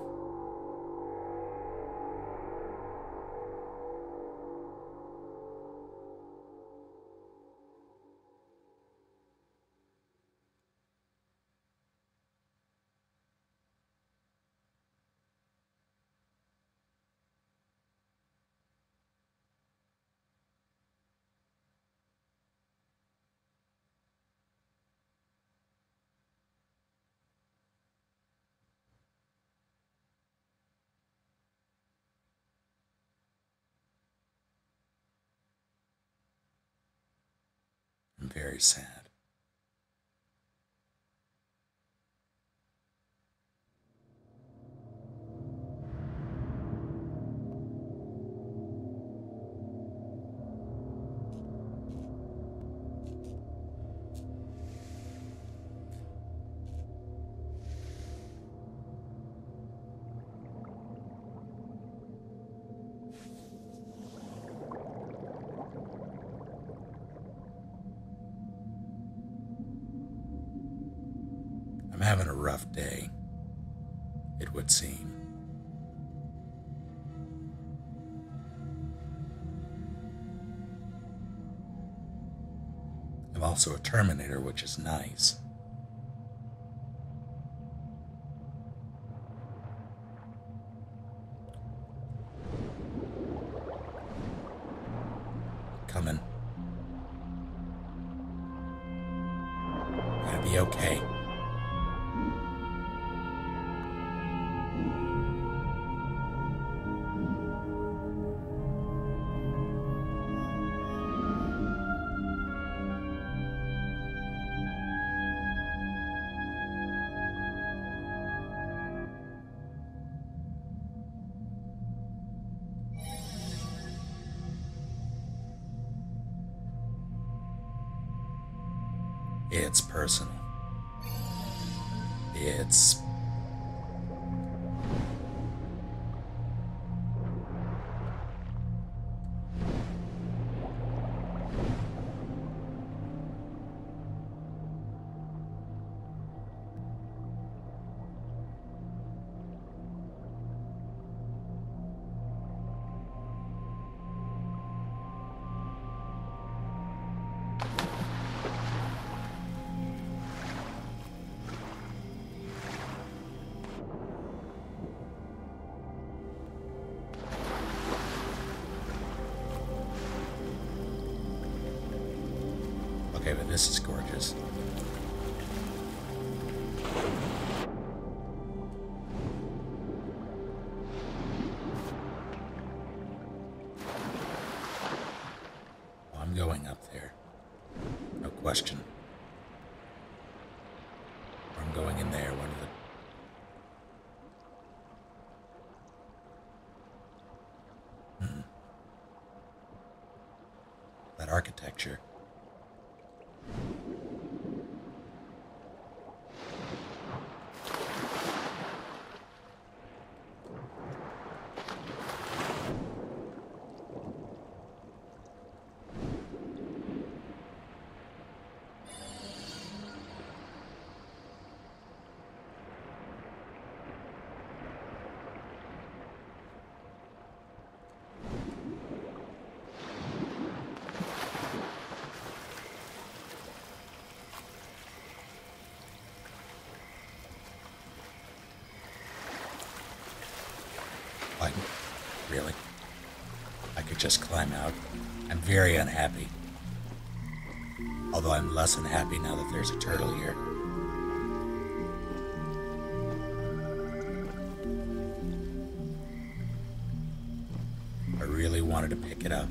very sad. I'm having a rough day, it would seem. I'm also a Terminator, which is nice. Coming. Gonna be okay. It's personal. It's okay, but this is gorgeous. Oh, I'm going up there. No question. Or I'm going in there, one of the... Hmm. That architecture. Like, really? I could just climb out. I'm very unhappy. Although I'm less unhappy now that there's a turtle here. I really wanted to pick it up.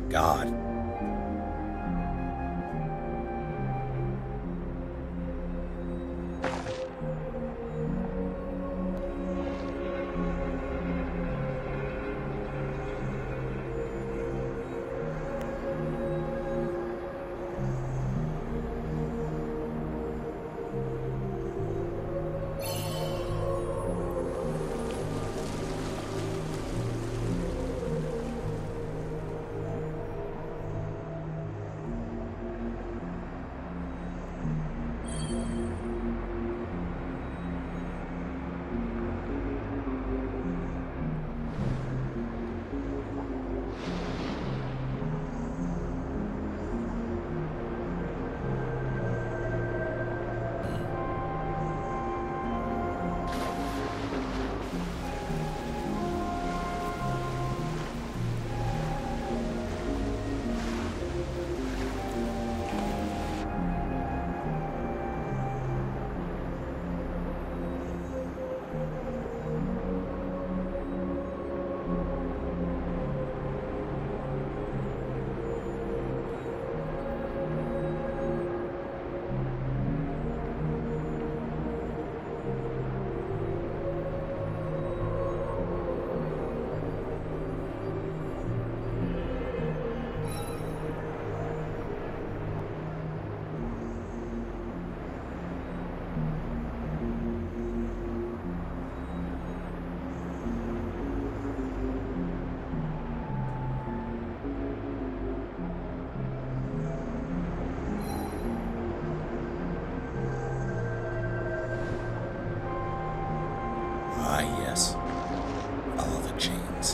God. Ah, yes. Follow the chains.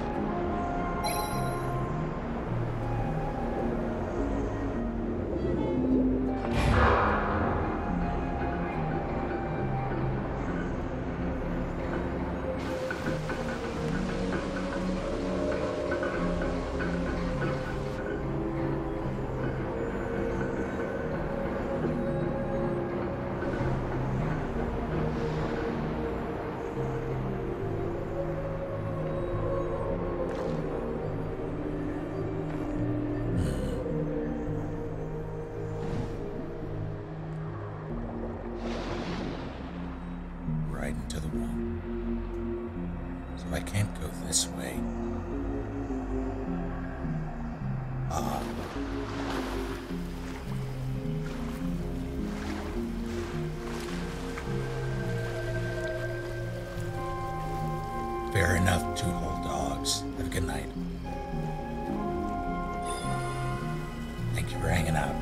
Right into the wall. So I can't go this way. Ah. Fair enough, two whole dogs. Have a good night. Thank you for hanging out.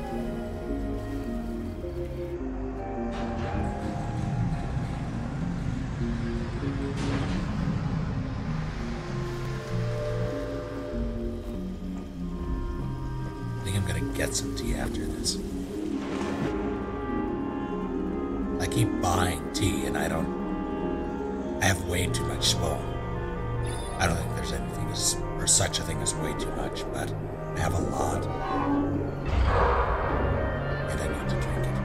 I think I'm gonna get some tea after this. I keep buying tea and I don't... I have way too much spoon. I don't think there's anything as, or such a thing as way too much, but I have a lot. And I need to drink it.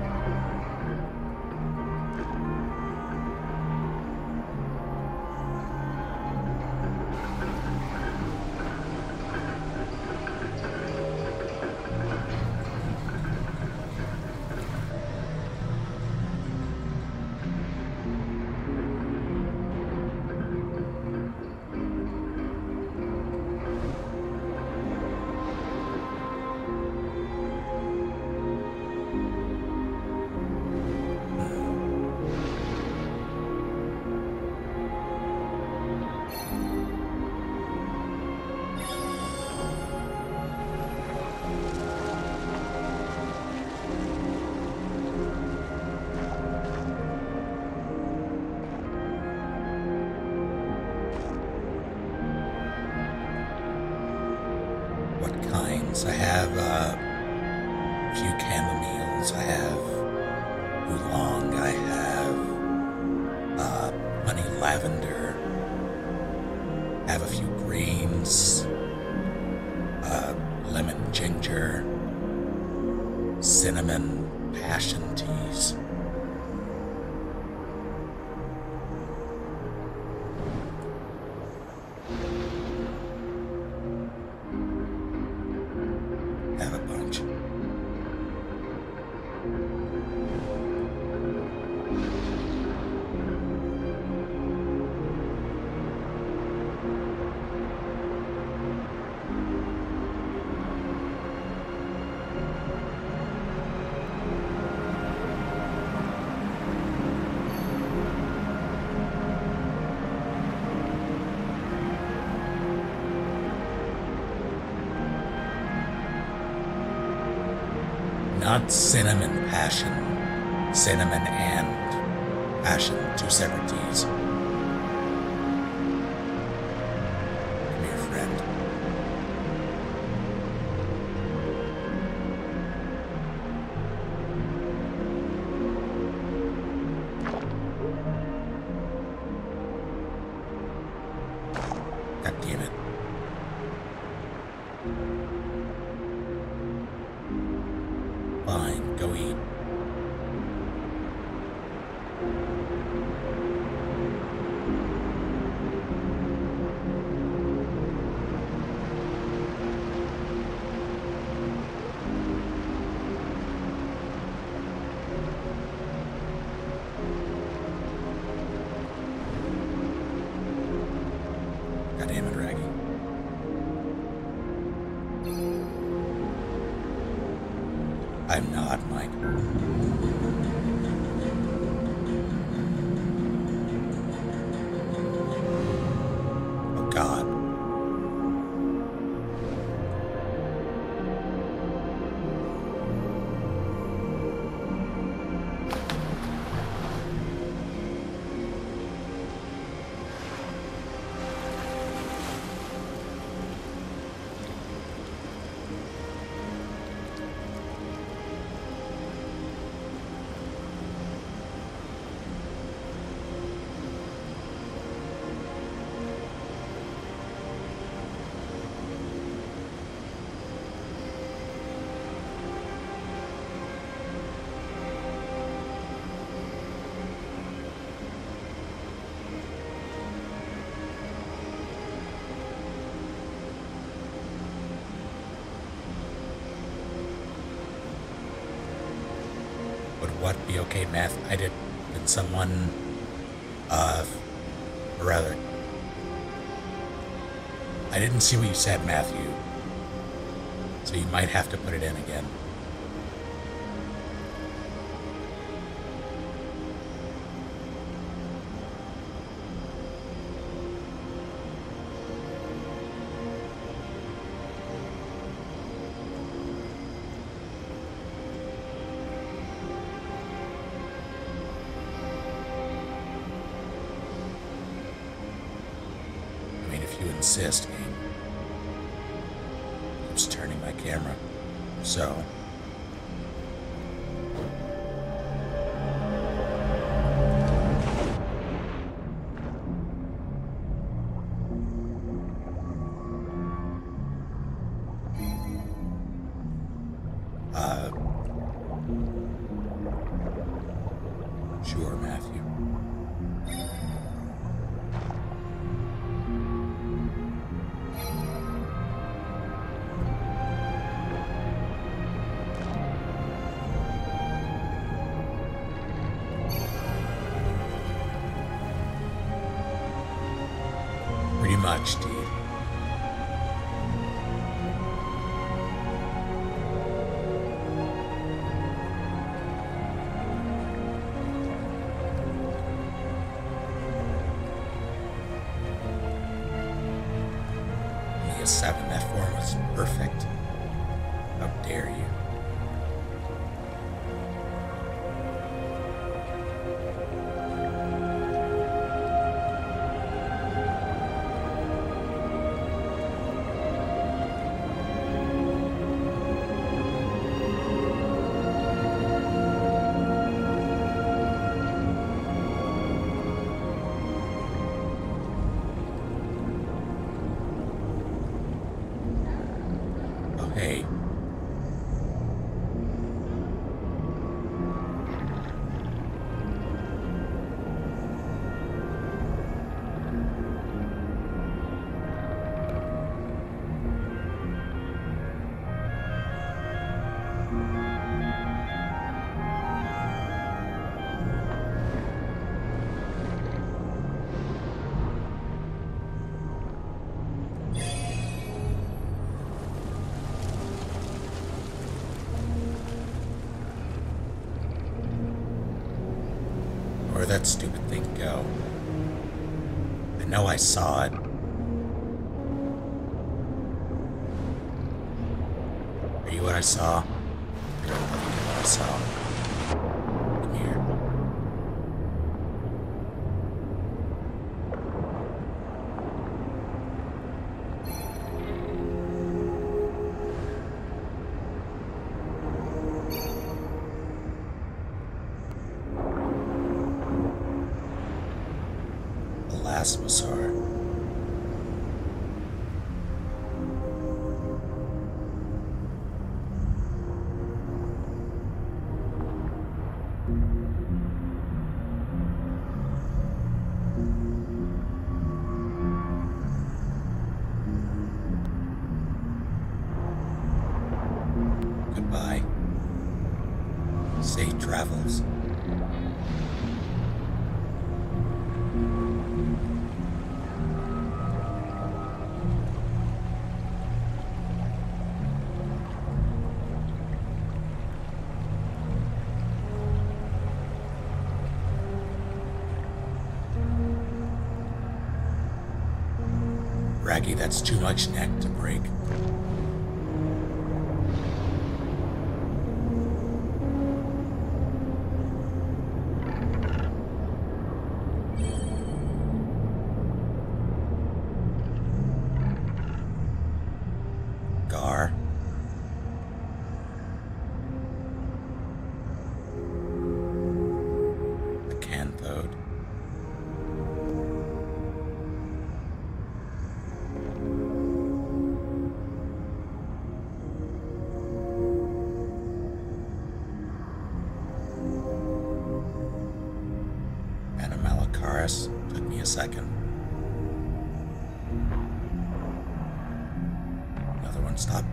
Kinds. I have uh, a few chamomiles. I have oolong. I have uh, honey lavender. I have a few greens. Uh, lemon ginger. Cinnamon passion teas. not cinnamon passion. Cinnamon and passion, two separate T's. Come here, friend. God damn it. Fine, go eat. God damn it, Raggy. I'm not, Mike. Oh, God. Would what be okay, math? I did. Did someone, uh, or rather, I didn't see what you said, Matthew. So you might have to put it in again. Insist, game. Keeps turning my camera. So. Uh. Sure, Matthew. Pretty much, dude. Only a seven. That form was perfect. How dare you? Hey. Where'd that stupid thing go? I know I saw it. Are you what I saw? Here, let me I saw. Come here. Elasmosaur. Goodbye. Safe travels. Raggy, that's too much neck to break. Gar. The Canthode. Animalicaris. Took me a second. Another one stop.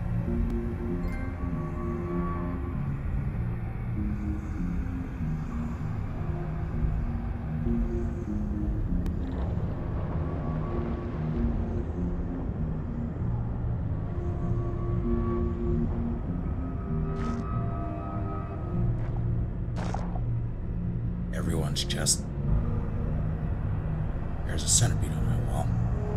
Everyone's just... There's a centipede on my wall.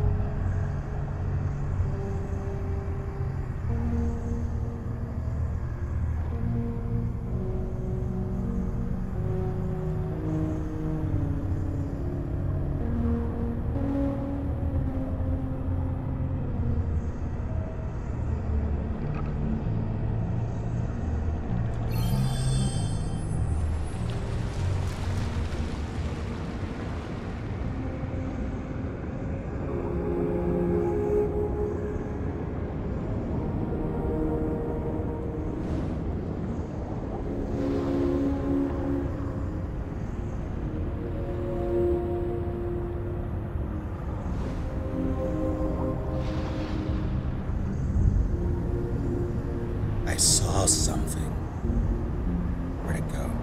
I saw something. Where'd it go?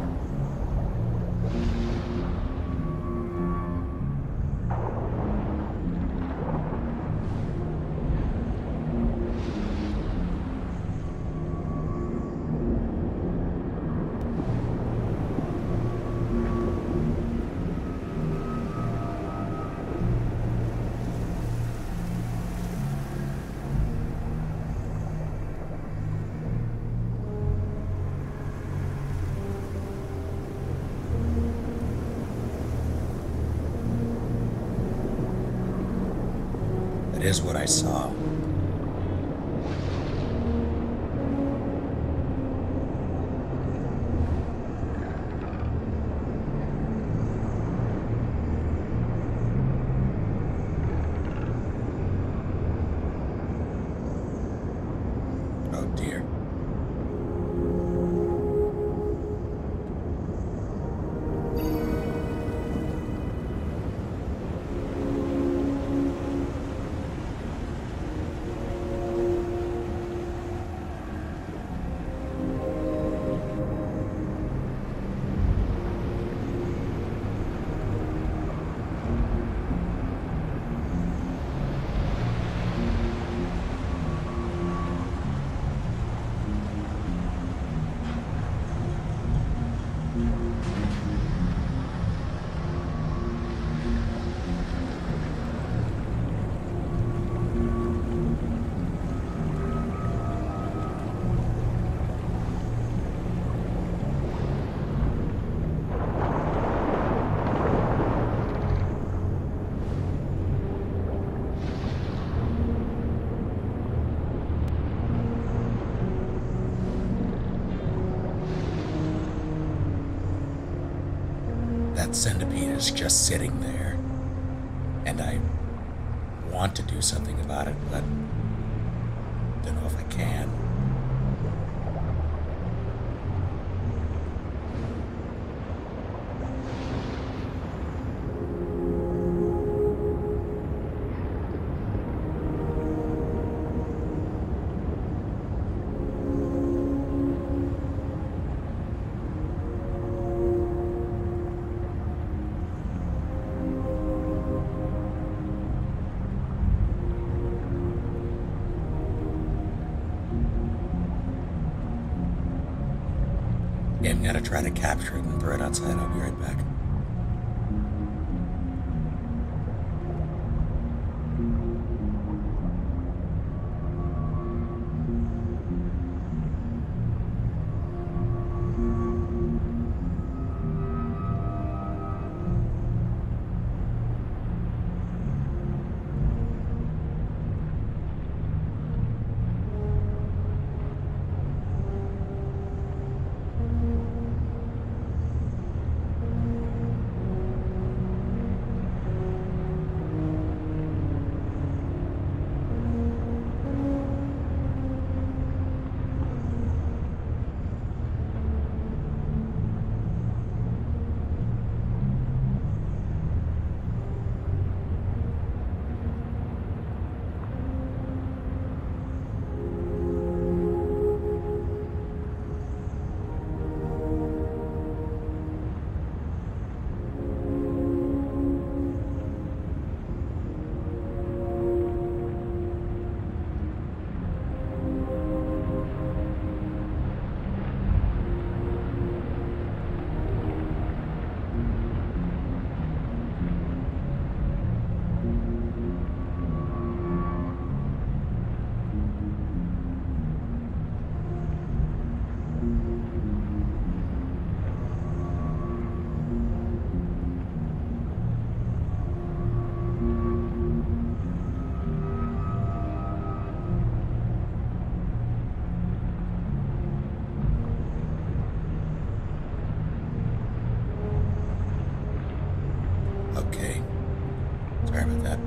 That is what I saw. Oh dear. that centipede is just sitting there. And I want to do something about it, but don't know if I can. I'm gonna try to capture it and throw it outside. I'll be right back. Okay. Sorry about that.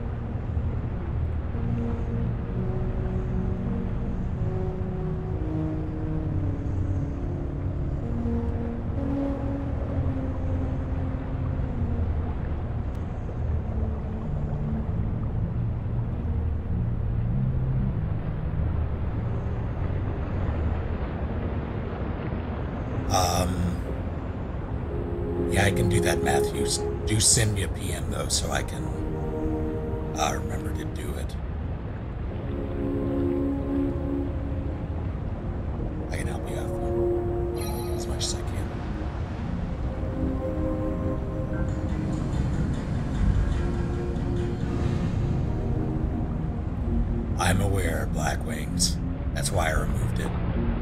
Um, yeah, I can do that, Matthew. Do send me a P M, though, so I can uh, remember to do it. I can help you out, though, as much as I can. I'm aware, Black Wings. That's why I removed it.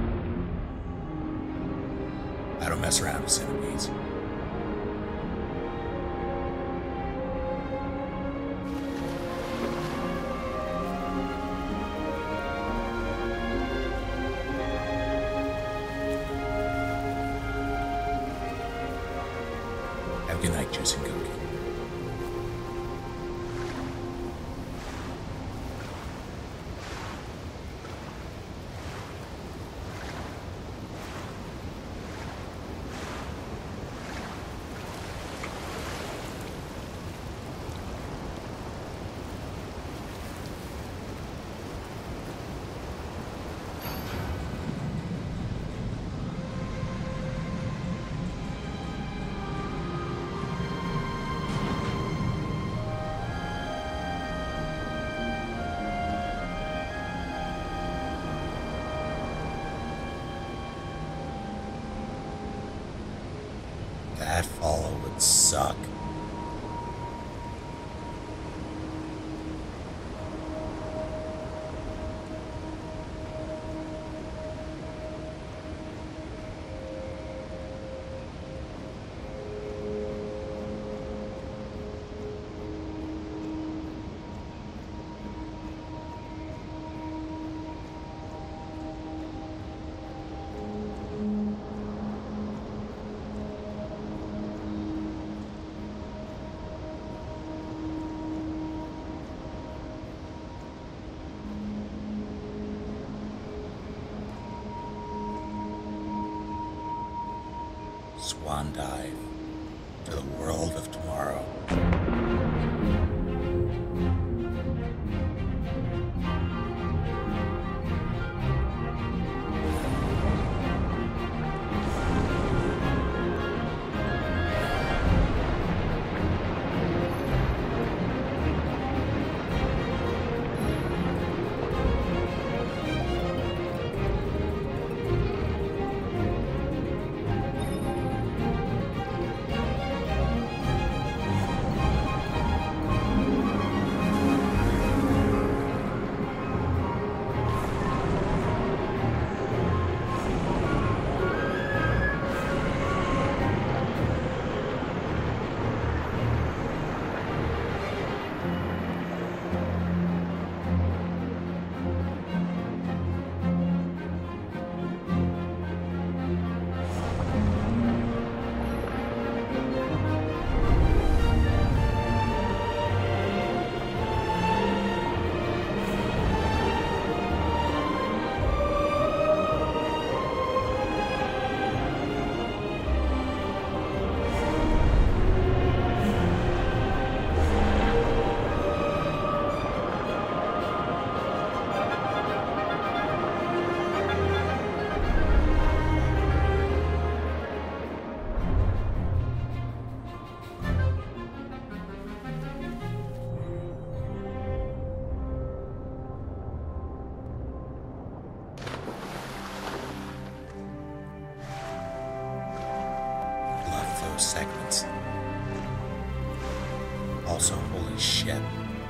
I don't mess around with centipedes. Have a good night, Juice and Coke. That follow would suck. swan dive to the world of tomorrow. Segments. Also, holy shit.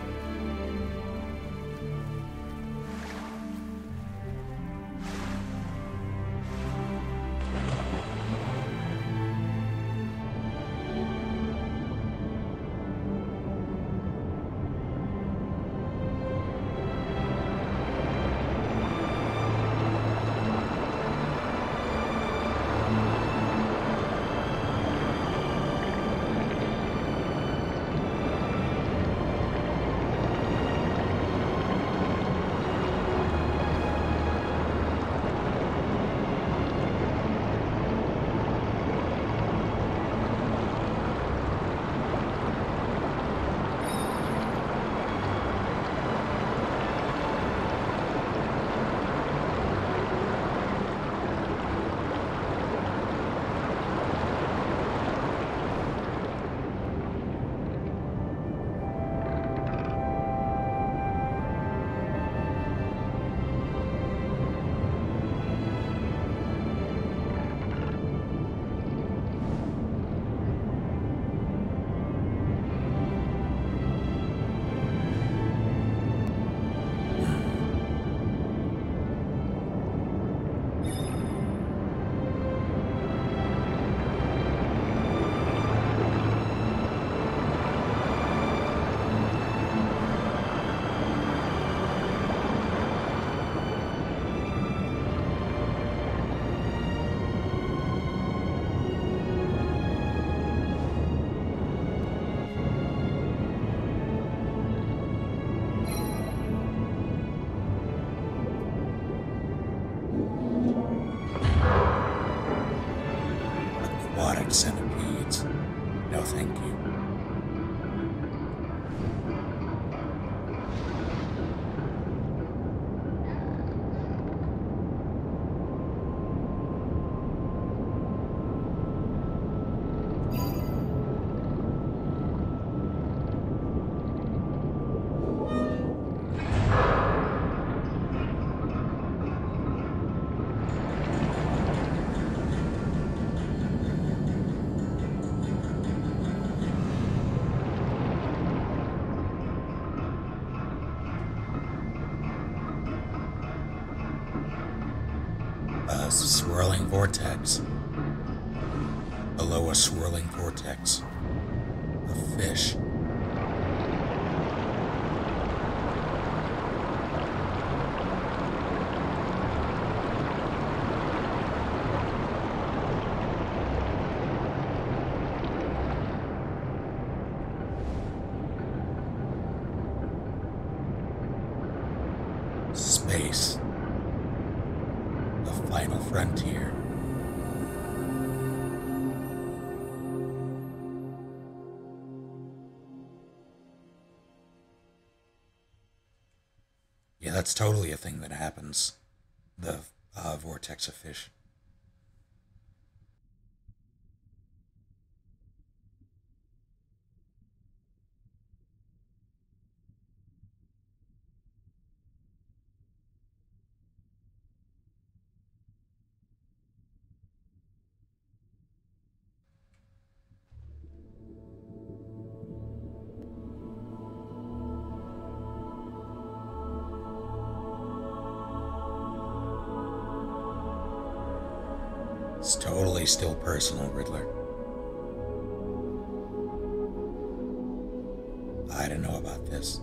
Aquatic centipedes. No, thank you. A swirling vortex. Below a swirling vortex. A fish. Space. The final frontier. Yeah, that's totally a thing that happens. The uh, vortex of fish. It's totally still personal, Riddler. I don't know about this.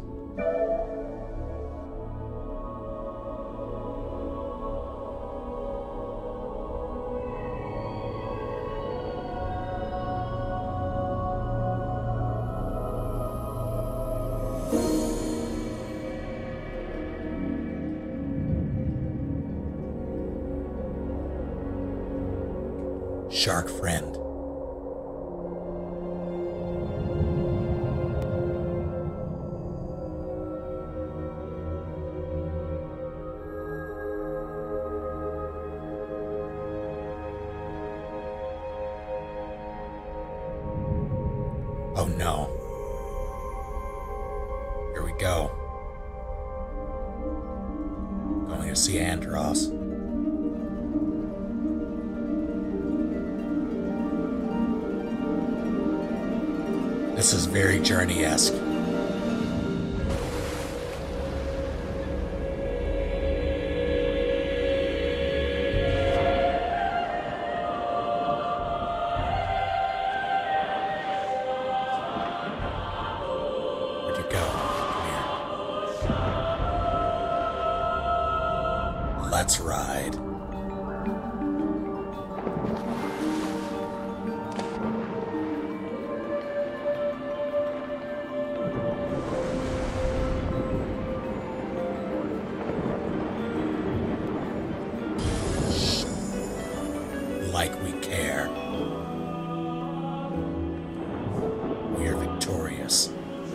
Shark friend. Oh no. Here we go. Going to see Andros. This is very Journey-esque. Where'd you go? Come here. Let's ride. Like we care. We are victorious.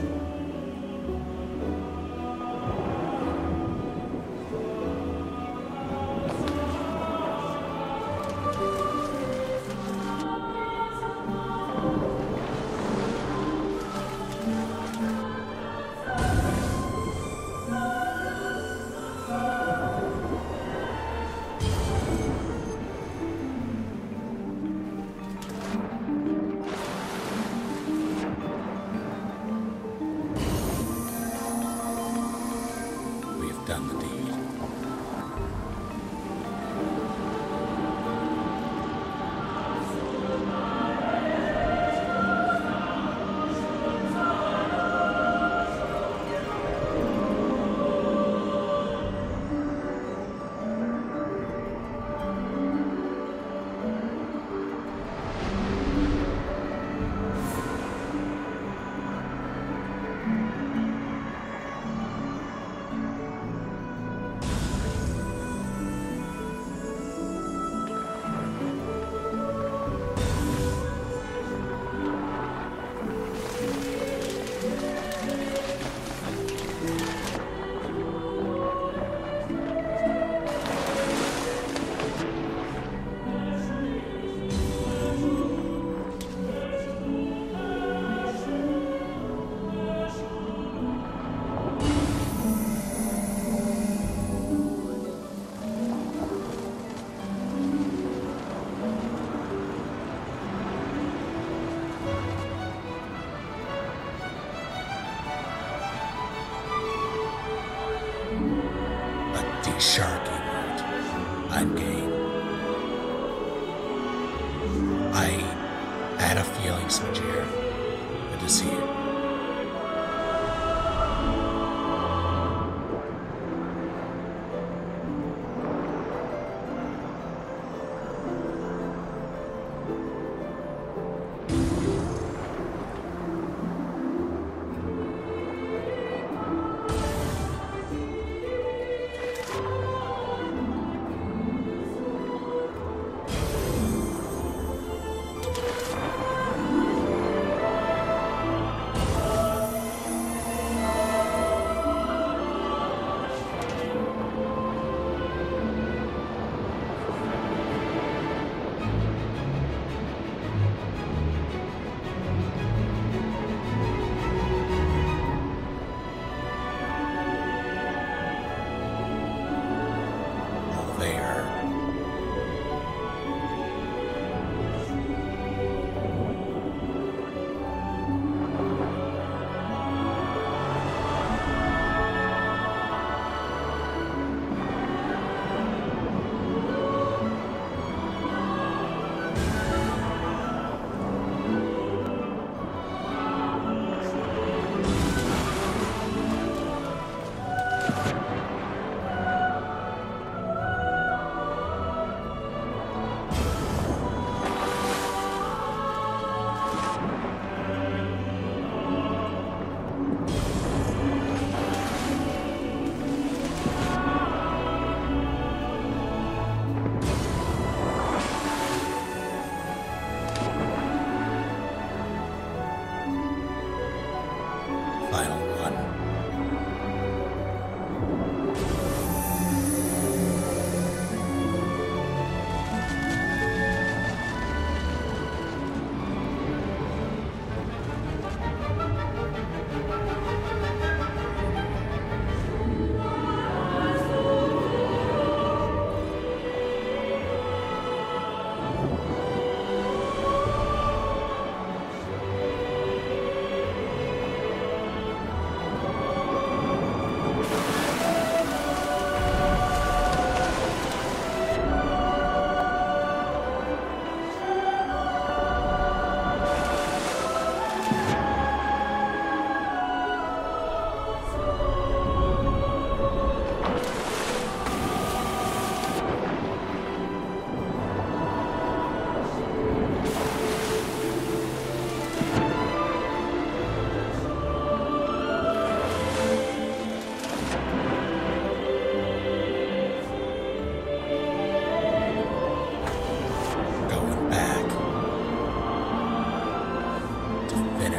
Done the deed. Sharky mode. I'm game. I had a feeling, Smajir. Good to see you.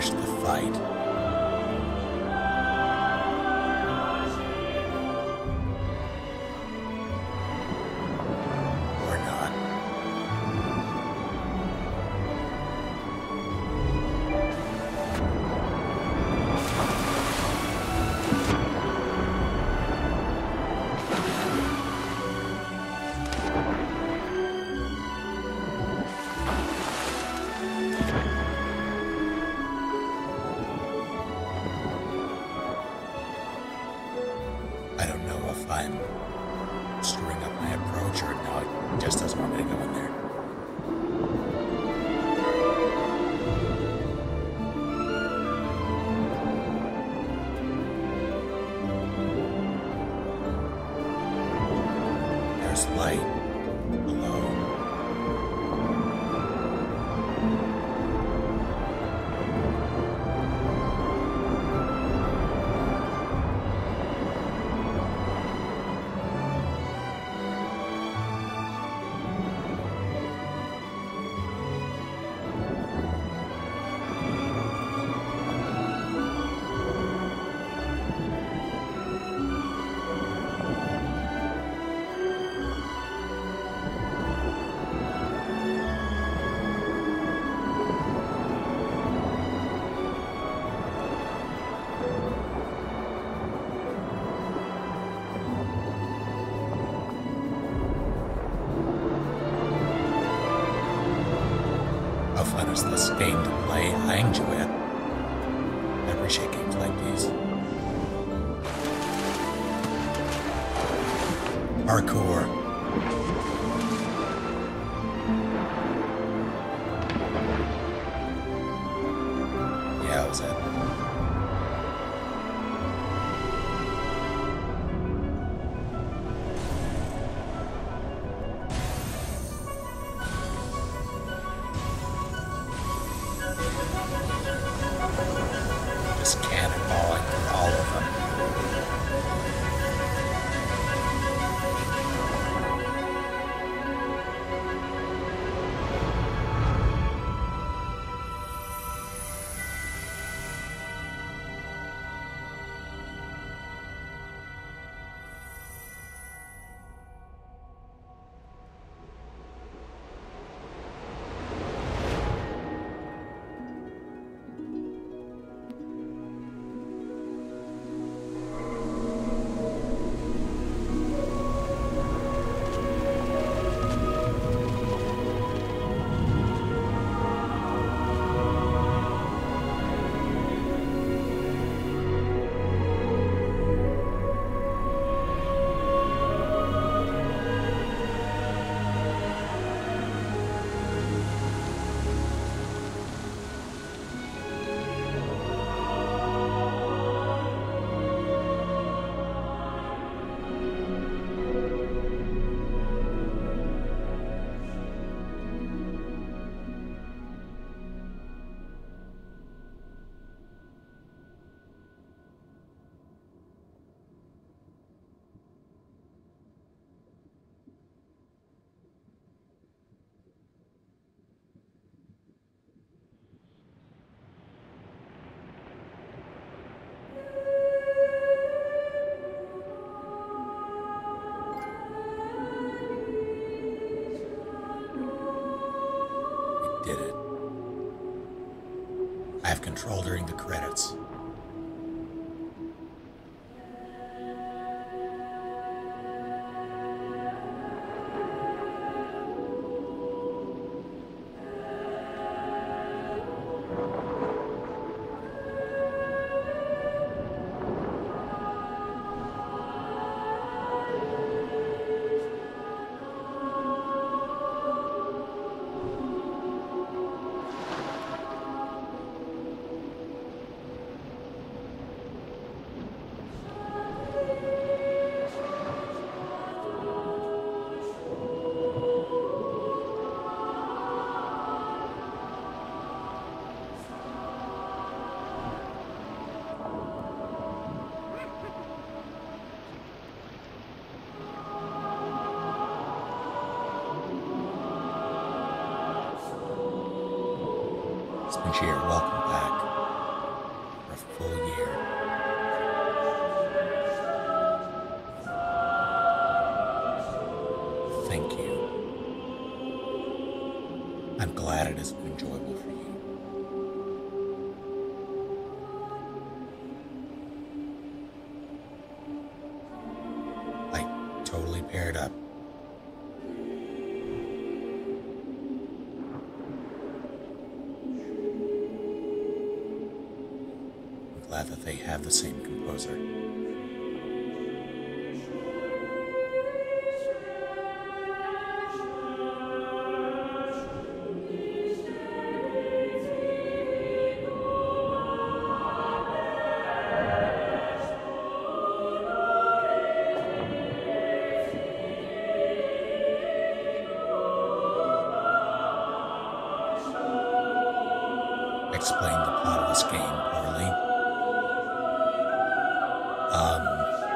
finish the fight. Or not. I don't know if I'm screwing up my approach or no, it just doesn't want me to go in there. There's light below. How fun is this game to play? I enjoy it. I appreciate games like these. Parkour. Yeah, that was it. Just cannonballing through all of them. Did it. I have control during the credits. Cheer, welcome back. and enjoyable for you. Like, totally paired up. I'm glad that they have the same composer. Explain the plot of this game poorly. Um,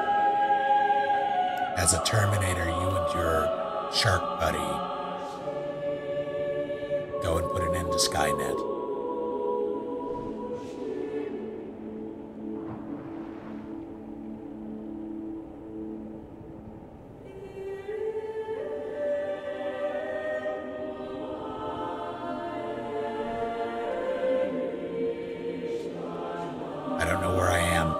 as a Terminator, you and your shark buddy go and put an end to Skynet. I don't know where I am.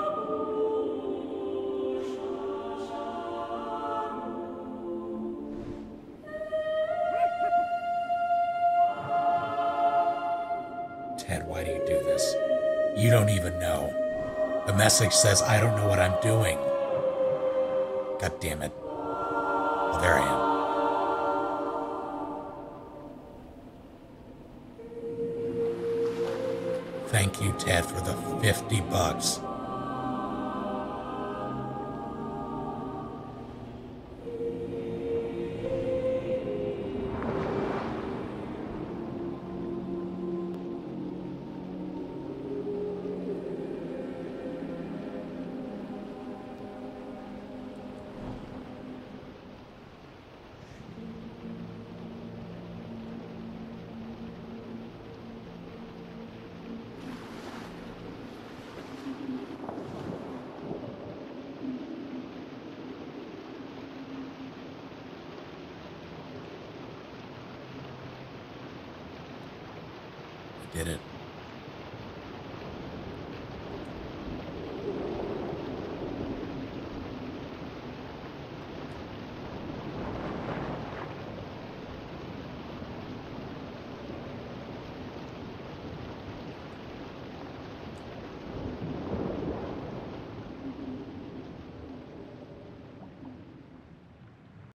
Ted, why do you do this? You don't even know. The message says I don't know what I'm doing. God damn it. Well, there I am. Thank you, Ted, for the fifty bucks. Did it.